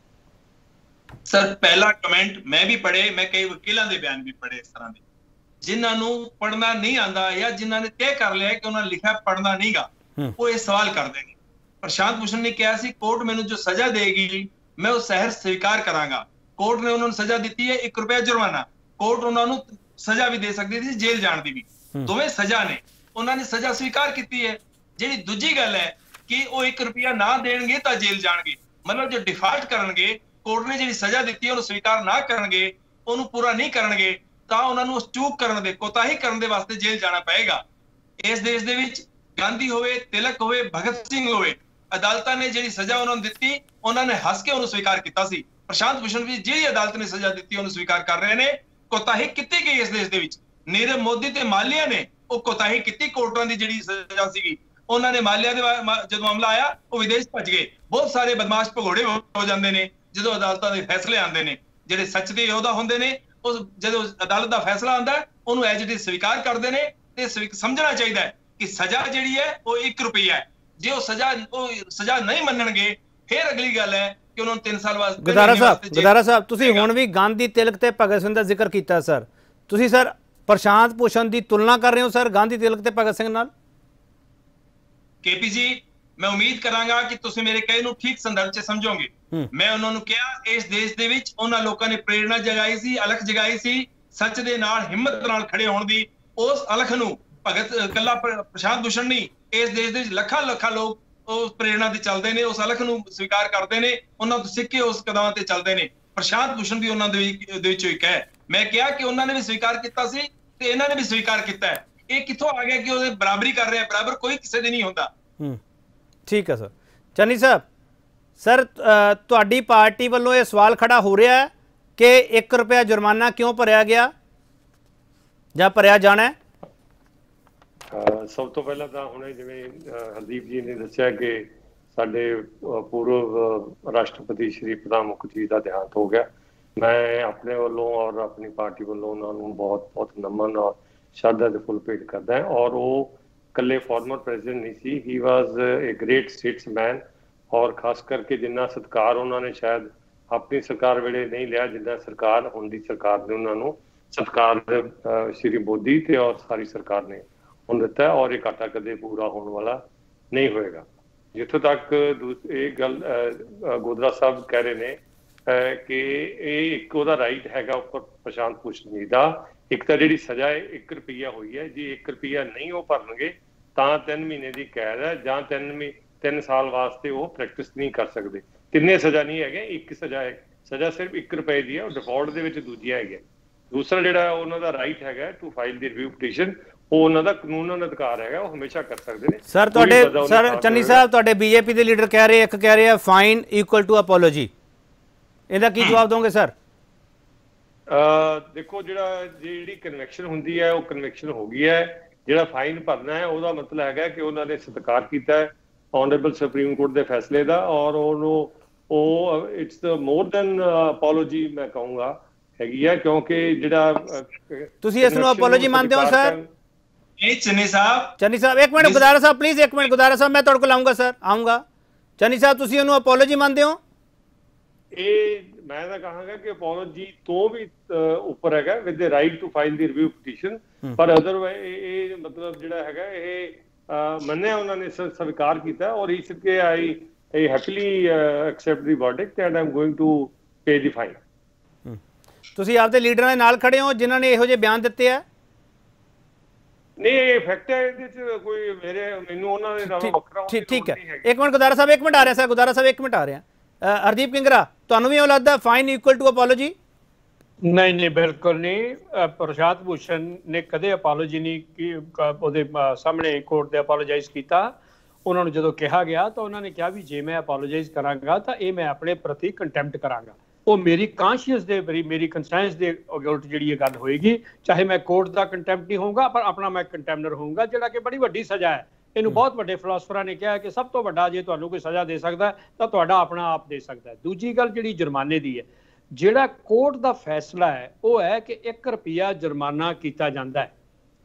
सर पहला कमेंट मैं भी पढ़े, मैं कई वकीलों के बयान भी पढ़े इस तरह के जिन्होंने पढ़ना नहीं आता या जिन्होंने तय कर लिया कि उन्होंने लिखा पढ़ना नहीं गा, वो ये सवाल कर देंगे। प्रशांत भूषण ने कहा सी कोर्ट मैंने जो सजा देगी मैं उस सहर स्वीकार करांगा। कोर्ट ने उन्होंने सजा दी है एक रुपया जुर्माना, कोर्ट उन्होंने सजा भी दे सकती थी जेल जाने की भी, दोवें सजा ने उन्होंने सजा स्वीकार की है। जी दूजी गल है कि वो एक रुपया ना देंगे तो जेल जाएंगे, मतलब जो डिफाल्ट करेंगे कोर्ट ने जी सजा दी है स्वीकार ना करेंगे, उन्होंने पूरा नहीं करेंगे तो उन्होंने उस चूक करने दे कोताही करने वास्ते जेल जाना पएगा। इस देश दे विच गांधी होवे, तिलक होवे, भगत सिंह होवे, अदालतां ने जी सजा उन्होंने दी उन्होंने हस के उन्होंने स्वीकार किया सी। प्रशांत भूषण भी जी अदालत ने सजा दी उन्होंने स्वीकार कर रहे हैं। कोताही की गई इस देश दे विच नीरव मोदी ते मालिया ने वो कोताही की कोर्टां दी जिहड़ी सजा सीगी उन्होंने मालिया दे जदों मामला आया वो विदेश भज गए। बहुत सारे बदमाश भगोड़े हो जाते हैं जो अदालतां दे फैसले आते हैं, जिहड़े सच दे योद्धा होंदे ने उस जदों अदालत का फैसला आंदा उन्होंने एज इट इज स्वीकार करते हैं। ते समझना चाहिए कि सजा जिहड़ी है वो एक रुपया है, जे वो सजा वो सजा नहीं मनणगे फिर अगली गल है कि उन्होंने तीन साल वास्ते।
गुदारा साहब गुदारा साहब तुसीं हुण भी गांधी तिलक ते भगत सिंह का जिक्र किया सर, तुसीं सर प्रशांत भूषण की तुलना कर रहे हो सर गांधी तिलक ते भगत सिंह नाल।
केपी जी मैं उम्मीद करांगा कि तुसीं मेरे कहे नूं ठीक संदर्भ च समझोगे। मैं उन्होंने कहा इस देश दे विच उन्हां लोकां ने प्रेरणा जगाई सी, अलख जगाई सी सच दे नाल हिम्मत नाल खड़े होण दी। उस अलख नूं भगत कल्ला प्रशांत भूषण नहीं इस देश दे लखां लखां लोग उस प्रेरणा ते चलदे ने, उस अलख नूं स्वीकार करदे ने, उन्हां तों सिੱਖ के उस कदमां ते चलदे ने। प्रशांत भूषण भी उन्हां दे विचों एक है। मैं कहा कि उन्होंने भी स्वीकार किया सी ते इन्हां ने भी स्वीकार किया है। ये कित्थों आ गया कि उहदे बराबरी कर रहे हैं, बराबर कोई किसी दी नहीं होंदा।
ठीक है सर। चन्नी साहब सर तुहाडी पार्टी वालों ये सवाल खड़ा हो रहा है कि एक रुपया जुर्माना क्यों भरिया गया ਜਾਂ ਭਰਿਆ ਜਾਣਾ ਹੈ।
ਸਭ ਤੋਂ ਪਹਿਲਾਂ ਤਾਂ ਹੁਣੇ ਜਿਵੇਂ ਹਰਦੀਪ ਜੀ ਨੇ ਦੱਸਿਆ ਕਿ ਸਾਡੇ ਪੂਰਵ ਰਾਸ਼ਟਰਪਤੀ ਸ਼੍ਰੀ ਪ੍ਰਣਬ ਮੁਖਰਜੀ ਦਾ ਦੇਹਾਂਤ ਹੋ ਗਿਆ। ਮੈਂ ਆਪਣੇ ਵੱਲੋਂ ਔਰ ਆਪਣੀ ਪਾਰਟੀ ਵੱਲੋਂ ਉਹਨਾਂ ਨੂੰ ਬਹੁਤ ਬਹੁਤ ਨਮਨ ਔਰ ਸ਼ਰਧਾ ਦੇ ਫੁੱਲ ਭੇਟ ਕਰਦਾ ਹਾਂ। ਔਰ ਉਹ ਇਕੱਲੇ ਫਾਰਮਰ ਪ੍ਰੈਜ਼ੀਡੈਂਟ ਨਹੀਂ ਸੀ, ਹੀ ਵਾਜ਼ ਏ ਗ੍ਰੇਟ ਸਟੇਟਸਮੈਨ ਔਰ ਖਾਸ ਕਰਕੇ ਜਿੰਨਾ ਸਤਿਕਾਰ ਉਹਨਾਂ ਨੇ ਸ਼ਾਇਦ ਆਪਣੀ ਸਰਕਾਰ ਵੇਲੇ ਨਹੀਂ ਲਿਆ ਜਿੰਨਾ ਸਰਕਾਰ ਹੁਣ ਦੀ ਸਰਕਾਰ ਨੇ ਉਹਨਾਂ ਨੂੰ ਸਤਿਕਾਰ ਸ਼੍ਰੀ ਮੋਦੀ ਤੇ ਔਰ ਸਾਰੀ ਸਰਕਾਰ ਨੇ ਹੁਣ ਦਿੱਤਾ ਔਰ ਇਹ ਘਾਟਾ ਕਦੇ ਪੂਰਾ ਹੋਣ ਵਾਲਾ ਨਹੀਂ ਹੋਏਗਾ। ਜਿੱਥੋਂ ਤੱਕ ਇਹ ਗੱਲ ਗੋਦਰਾ ਸਾਹਿਬ ਕਹਿ ਰਹੇ ਨੇ ਕਿ ਇਹ ਇੱਕ ਉਹਦਾ ਰਾਈਟ ਹੈਗਾ ਉੱਪਰ ਪ੍ਰਸ਼ਾਂਤ ਭੂਸ਼ਣ ਜੀ ਦਾ। ਇੱਕ ਤਾਂ ਜਿਹੜੀ ਸਜ਼ਾ ਹੈ ਇੱਕ ਰੁਪਈਆ ਹੋਈ ਹੈ, ਜੇ ਇੱਕ ਰੁਪਈਆ ਨਹੀਂ ਉਹ ਭਰਨਗੇ ਤਾਂ ਤਿੰਨ ਮਹੀਨੇ ਦੀ ਕੈਦ ਹੈ ਜਾਂ ਤਿੰਨ ਮਹੀਨੇ ਤਿੰਨ ਸਾਲ ਵਾਸਤੇ ਉਹ ਪ੍ਰੈਕਟਿਸ ਨਹੀਂ ਕਰ ਸਕਦੇ। ਤਿੰਨੇ ਸਜ਼ਾ ਨਹੀਂ ਹੈਗੇ, ਇੱਕ ਸਜ਼ਾ ਹੈ, ਸਜ਼ਾ ਸਿਰਫ ਇੱਕ ਰੁਪਏ ਦੀ ਹੈ। ਉਹ ਡਿਫਾਲਟ ਦੇ ਵਿੱਚ ਦੂਜੀਆਂ ਹੈਗੀਆਂ। ਦੂਸਰਾ ਜਿਹੜਾ ਉਹਨਾਂ ਦਾ ਰਾਈਟ ਹੈਗਾ to file the review petition, ਉਹ ਉਹਨਾਂ ਦਾ ਕਾਨੂੰਨ ਅਧਿਕਾਰ ਹੈਗਾ, ਉਹ ਹਮੇਸ਼ਾ ਕਰ ਸਕਦੇ ਨੇ।
ਸਰ ਤੁਹਾਡੇ ਸਰ ਚੰਨੀ ਸਾਹਿਬ ਤੁਹਾਡੇ ਬੀਜੇਪੀ ਦੇ ਲੀਡਰ ਕਹਿ ਰਹੇ ਇੱਕ ਕਹਿ ਰਹੇ ਆ ਫਾਈਨ ਇਕੁਅਲ ਟੂ ਅਪੋਲੋਜੀ, ਇਹਦਾ ਕੀ ਜਵਾਬ ਦੋਗੇ ਸਰ?
ਦੇਖੋ ਜਿਹੜਾ ਜਿਹੜੀ ਕਨਵੈਕਸ਼ਨ ਹੁੰਦੀ ਹੈ ਉਹ ਕਨਵੈਕਸ਼ਨ ਹੋ ਗਈ ਹੈ। ਜਿਹੜਾ ਫਾਈਨ ਭਰਨਾ ਹੈ ਉਹਦਾ ਮਤਲਬ ਹੈਗਾ ਕਿ ਉਹਨਾਂ ਨੇ ਸਤਿਕਾਰ ਕੀਤਾ ਹੈ ਆਨਰੇਬਲ ਸੁਪਰੀਮ ਕੋਰਟ ਦੇ ਫੈਸਲੇ ਦਾ ਔਰ ਉਹਨੂੰ ਉਹ ਇਟਸ ਮੋਰ ਦੈਨ ਅਪੋਲੋਜੀ ਮੈਂ ਕਹੂੰਗਾ ਹੈਗੀ ਹੈ ਕਿਉਂਕਿ ਜਿਹੜਾ
ਤੁਸੀਂ ਇਸ ਨੂੰ ਅਪੋਲੋਜੀ ਮੰਨਦੇ ਹੋ ਸਰ?
चन्नी साहब
चन्नी साहब एक मिनट गुदारा साहब प्लीज एक मिनट गुदारा साहब मैं तुहाडे कोल आऊंगा सर आऊंगा। चन्नी साहब तुसी ਉਹਨੂੰ ਅਪੋਲੋਜੀ ਮੰਨਦੇ ਹੋ?
ਇਹ ਮੈਂ ਤਾਂ ਕਹਾਂਗਾ ਕਿ ਅਪੋਲੋਜੀ ਤੋਂ ਵੀ ਉੱਪਰ ਹੈਗਾ with the right to file the review petition. ਪਰ ਅਦਰਵਾਈਜ਼ ਇਹ ਮਤਲਬ ਜਿਹੜਾ ਹੈਗਾ ਇਹ ਮੰਨਿਆ ਉਹਨਾਂ ਨੇ ਸਵੀਕਾਰ ਕੀਤਾ ਔਰ ਇਸ ਕੇ ਆਈ I happily uh, accept the verdict and I'm going to pay the fine.
ਤੁਸੀਂ ਆਪਦੇ ਲੀਡਰਾਂ ਦੇ ਨਾਲ ਖੜੇ ਹੋ ਜਿਨ੍ਹਾਂ ਨੇ ਇਹੋ ਜਿਹੇ ਬਿਆਨ ਦਿੱਤੇ ਆ?
ਨਹੀਂ, ਫੈਕਟ ਹੈ ਇਹਦੇ ਚ ਕੋਈ ਮੇਰੇ ਮੈਨੂੰ ਉਹਨਾਂ ਦੇ ਨਾਲੋਂ ਵੱਖਰਾ
ਠੀਕ ਠੀਕ ਹੈ। ਇੱਕ ਮਿੰਟ ਗੁਰਦਾਰਾ ਸਾਹਿਬ, ਇੱਕ ਮਿੰਟ ਆ ਰਿਹਾ ਸਰ, ਗੁਰਦਾਰਾ ਸਾਹਿਬ ਇੱਕ ਮਿੰਟ ਆ ਰਿਹਾ। ਹਰਦੀਪ ਕਿੰਗਰਾ, ਤੁਹਾਨੂੰ ਵੀ ਉਹ ਲੱਗਦਾ ਫਾਈਨ ਇਕੁਅਲ ਟੂ ਅਪੋਲੋਜੀ?
ਨਹੀਂ ਨਹੀਂ, ਬਿਲਕੁਲ ਨਹੀਂ। ਪ੍ਰਸ਼ਾਂਤ ਭੂਸ਼ਣ ਨੇ ਕਦੇ ਅਪੋਲੋਜੀ ਨਹੀਂ ਕੀ ਉਹਦੇ ਸਾਹਮਣੇ ਕੋਰਟ ਦੇ ਅਪੋਲੋਜਾਈਜ਼ ਕੀਤਾ। ਉਹਨਾਂ ਨੂੰ ਜਦੋਂ ਕਿਹਾ ਗਿਆ ਤਾਂ ਉਹਨਾਂ ਨੇ ਕਿਹਾ ਵੀ ਜੇ ਮੈਂ ਅਪੋਲੋਜਾਈਜ਼ ਕਰਾਂਗਾ ਤਾਂ ਇਹ ਮੈਂ ਆਪਣੇ ਪ੍ਰਤੀ ਕੰਟੈਂਪਟ ਕਰਾਂਗਾ। ਉਹ ਮੇਰੀ ਕਾਂਸ਼ੀਅਸ ਦੇ ਮੇਰੀ ਮੇਰੀ ਕੰਸਾਇੰਸ ਦੇ ਅਗੇਂਸਟ ਜਿਹੜੀ ਇਹ ਗੱਲ ਹੋਏਗੀ, ਚਾਹੇ ਮੈਂ ਕੋਰਟ ਦਾ ਕੰਟੈਂਪਟ ਨਹੀਂ ਹੋਊਗਾ ਪਰ ਆਪਣਾ ਮੈਂ ਕੰਟੈਮਨਰ ਹੋਊਗਾ, ਜਿਹੜਾ ਕਿ ਬੜੀ ਵੱਡੀ ਸਜ਼ਾ ਹੈ। ਇਹਨੂੰ ਬਹੁਤ ਵੱਡੇ ਫਿਲਾਸਫਰਾਂ ਨੇ ਕਿਹਾ ਕਿ ਸਭ ਤੋਂ ਵੱਡਾ ਜੇ ਤੁਹਾਨੂੰ ਕੋਈ ਸਜ਼ਾ ਦੇ ਸਕਦਾ ਤਾਂ ਤੁਹਾਡਾ ਆਪਣਾ ਆਪ ਦੇ ਸਕਦਾ। ਦੂਜੀ ਗੱਲ ਜਿਹੜੀ ਜੁਰਮਾਨੇ ਦੀ ਹੈ, ਜਿਹੜਾ ਕੋਰਟ ਦਾ ਫੈਸਲਾ ਹੈ ਉਹ ਹੈ ਕਿ ਇੱਕ ਰੁਪਿਆ ਜੁਰਮਾਨਾ ਕੀਤਾ ਜਾਂਦਾ ਹੈ।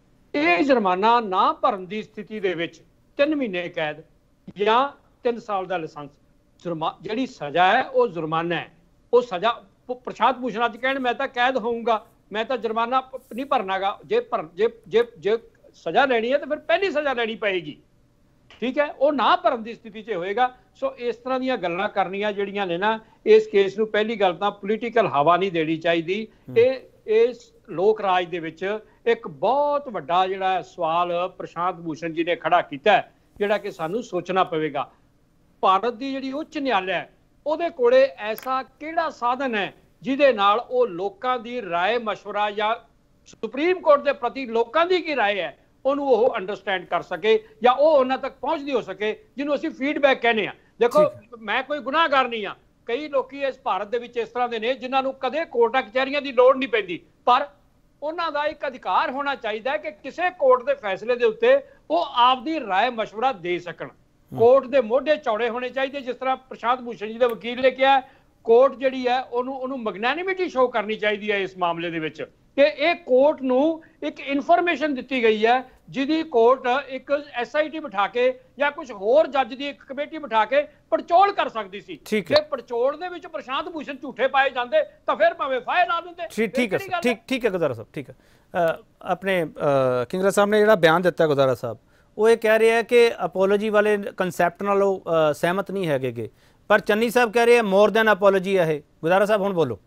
ਇਹ ਜੁਰਮਾਨਾ ਨਾ ਭਰਨ ਦੀ ਸਥਿਤੀ ਦੇ ਵਿੱਚ ਤਿੰਨ ਮਹੀਨੇ ਕੈਦ ਜਾਂ ਤਿੰਨ ਸਾਲ ਦਾ ਲਾਇਸੈਂਸ, ਜੁਰਮਾ ਜਿਹੜੀ ਸਜ਼ਾ ਹੈ ਉਹ ਜੁਰਮਾਨਾ ਹੈ। ਉਹ ਸਜ਼ਾ ਪ੍ਰਸ਼ਾਂਤ ਭੂਸ਼ਣ ਅੱਜ ਕਹਿਣ ਮੈਂ ਤਾਂ ਕੈਦ ਹੋਊਂਗਾ, ਮੈਂ ਤਾਂ ਜੁਰਮਾਨਾ ਨਹੀਂ ਭਰਨਾਗਾ। ਜੇ ਭਰ ਜੇ ਜੇ ਜੇ ਸਜ਼ਾ ਲੈਣੀ ਹੈ ਤਾਂ ਫਿਰ ਪਹਿਲੀ ਸਜ਼ਾ ਲੈਣੀ ਪਏਗੀ, ਠੀਕ ਹੈ। ਉਹ ਨਾ ਭਰਨ ਦੀ ਸਥਿਤੀ 'ਚ ਹੋਏਗਾ। ਸੋ ਇਸ ਤਰ੍ਹਾਂ ਦੀਆਂ ਗੱਲਾਂ ਕਰਨੀਆਂ ਜਿਹੜੀਆਂ ਨੇ ਨਾ, ਇਸ ਕੇਸ ਨੂੰ ਪਹਿਲੀ ਗੱਲ ਤਾਂ ਪੋਲੀਟੀਕਲ ਹਵਾ ਨਹੀਂ ਦੇਣੀ ਚਾਹੀਦੀ। ਇਹ ਇਸ ਲੋਕ ਰਾਜ ਦੇ ਵਿੱਚ ਇੱਕ ਬਹੁਤ ਵੱਡਾ ਜਿਹੜਾ ਸਵਾਲ ਪ੍ਰਸ਼ਾਂਤ ਭੂਸ਼ਣ ਜੀ ਨੇ ਖੜਾ ਕੀਤਾ, ਜਿਹੜਾ ਕਿ ਸਾਨੂੰ ਸੋਚਣਾ ਪਵੇਗਾ। ਭਾਰਤ ਦੀ ਜਿਹੜੀ ਉੱਚ ਨਿਆਇ ਹੈ ਉਹਦੇ ਕੋਲੇ ਐਸਾ ਕਿਹੜਾ ਸਾਧਨ ਹੈ ਜਿਹਦੇ ਨਾਲ ਉਹ ਲੋਕਾਂ ਦੀ ਰਾਏ ਮਸ਼ਵਰਾ ਜਾਂ ਸੁਪਰੀਮ ਕੋਰਟ ਦੇ ਪ੍ਰਤੀ ਲੋਕਾਂ ਦੀ ਕੀ ਰਾਏ ਹੈ ਉਹਨੂੰ ਉਹ ਅੰਡਰਸਟੈਂਡ ਕਰ ਸਕੇ ਜਾਂ ਉਹ ਉਹਨਾਂ ਤੱਕ ਪਹੁੰਚਦੀ ਹੋ ਸਕੇ, ਜਿਹਨੂੰ ਅਸੀਂ ਫੀਡਬੈਕ ਕਹਿੰਦੇ ਆ। ਦੇਖੋ, ਮੈਂ ਕੋਈ ਗੁਨਾਹਗਾਰ ਨਹੀਂ ਆ। ਕਈ ਲੋਕੀ ਇਸ ਭਾਰਤ ਦੇ ਵਿੱਚ ਇਸ ਤਰ੍ਹਾਂ ਦੇ ਨੇ ਜਿਨ੍ਹਾਂ ਨੂੰ ਕਦੇ ਕੋਰਟਾਂ ਕਚਹਿਰੀਆਂ ਦੀ ਲੋੜ ਨਹੀਂ ਪੈਂਦੀ, ਪਰ ਉਹਨਾਂ ਦਾ ਇੱਕ ਅਧਿਕਾਰ ਹੋਣਾ ਚਾਹੀਦਾ ਕਿ ਕਿਸੇ ਕੋਰਟ ਦੇ ਫੈਸਲੇ ਦੇ ਉੱਤੇ ਉਹ ਆਪਦੀ ਰਾਏ ਮਸ਼ਵਰਾ ਦੇ ਸਕਣ। ਕੋਰਟ ਦੇ ਮੋਢੇ ਚੌੜੇ ਹੋਣੇ ਚਾਹੀਦੇ। ਜਿਸ ਤਰ੍ਹਾਂ ਪ੍ਰਸ਼ਾਂਤ ਭੂਸ਼ਣ ਜੀ ਦੇ ਵਕੀਲ ਨੇ ਕਿਹਾ, ਕੋਰਟ ਜਿਹੜੀ ਹੈ ਉਹਨੂੰ ਉਹਨੂੰ ਮੈਗਨੈਨਿਮਿਟੀ ਸ਼ੋ ਕਰਨੀ ਚਾਹੀਦੀ ਹੈ ਇਸ ਮਾਮਲੇ ਦੇ ਵਿੱਚ, ਕਿ ਇਹ ਕੋਰਟ ਨੂੰ ਇੱਕ ਇਨਫੋਰਮੇਸ਼ਨ ਦਿੱਤੀ ਗਈ ਹੈ ਜਿਹਦੀ ਕੋਰਟ ਇੱਕ ਐਸ ਆਈ ਟੀ ਬਿਠਾ ਕੇ ਜਾਂ ਕੁਝ ਹੋਰ ਜੱਜ ਦੀ ਇੱਕ ਕਮੇਟੀ ਬਿਠਾ ਕੇ ਪੜਚੋਲ ਕਰ ਸਕਦੀ ਸੀ। ਜੇ ਪੜਚੋਲ ਦੇ ਵਿੱਚ ਪ੍ਰਸ਼ਾਂਤ ਭੂਸ਼ਣ ਝੂਠੇ ਪਾਏ ਜਾਂਦੇ ਤਾਂ ਫਿਰ ਭਾਵੇਂ ਫਾਇਰ ਲਾ ਦਿੰਦੇ।
ਠੀਕ ਹੈ ਠੀਕ ਠੀਕ ਹੈ ਗੁਰਦਾਰਾ ਸਾਹਿਬ, ਠੀਕ ਹੈ। ਆਪਣੇ ਕਿੰਗਰਾ ਸਾਹਿਬ ਨੇ ਜਿਹੜਾ ਬਿਆਨ ਦਿੱਤਾ ਗੁਰਦਾਰਾ ਸਾਹਿਬ, ਉਹ ਇਹ ਕਹਿ ਰਿਹਾ ਕਿ ਅਪੋਲੋਜੀ ਵਾਲੇ ਕਨਸੈਪਟ ਨਾਲ ਉਹ ਸਹਿਮਤ ਨਹੀਂ ਹੈਗੇ, ਪਰ ਚੰਨੀ ਸਾਹਿਬ ਕਹਿ ਰਹੇ ਮੋਰ ਦੈਨ ਅਪੋਲੋਜੀ ਹੈ ਇਹ। ਗੁਰਦਾਰਾ ਸਾਹਿਬ ਹੁਣ ਬੋਲੋ।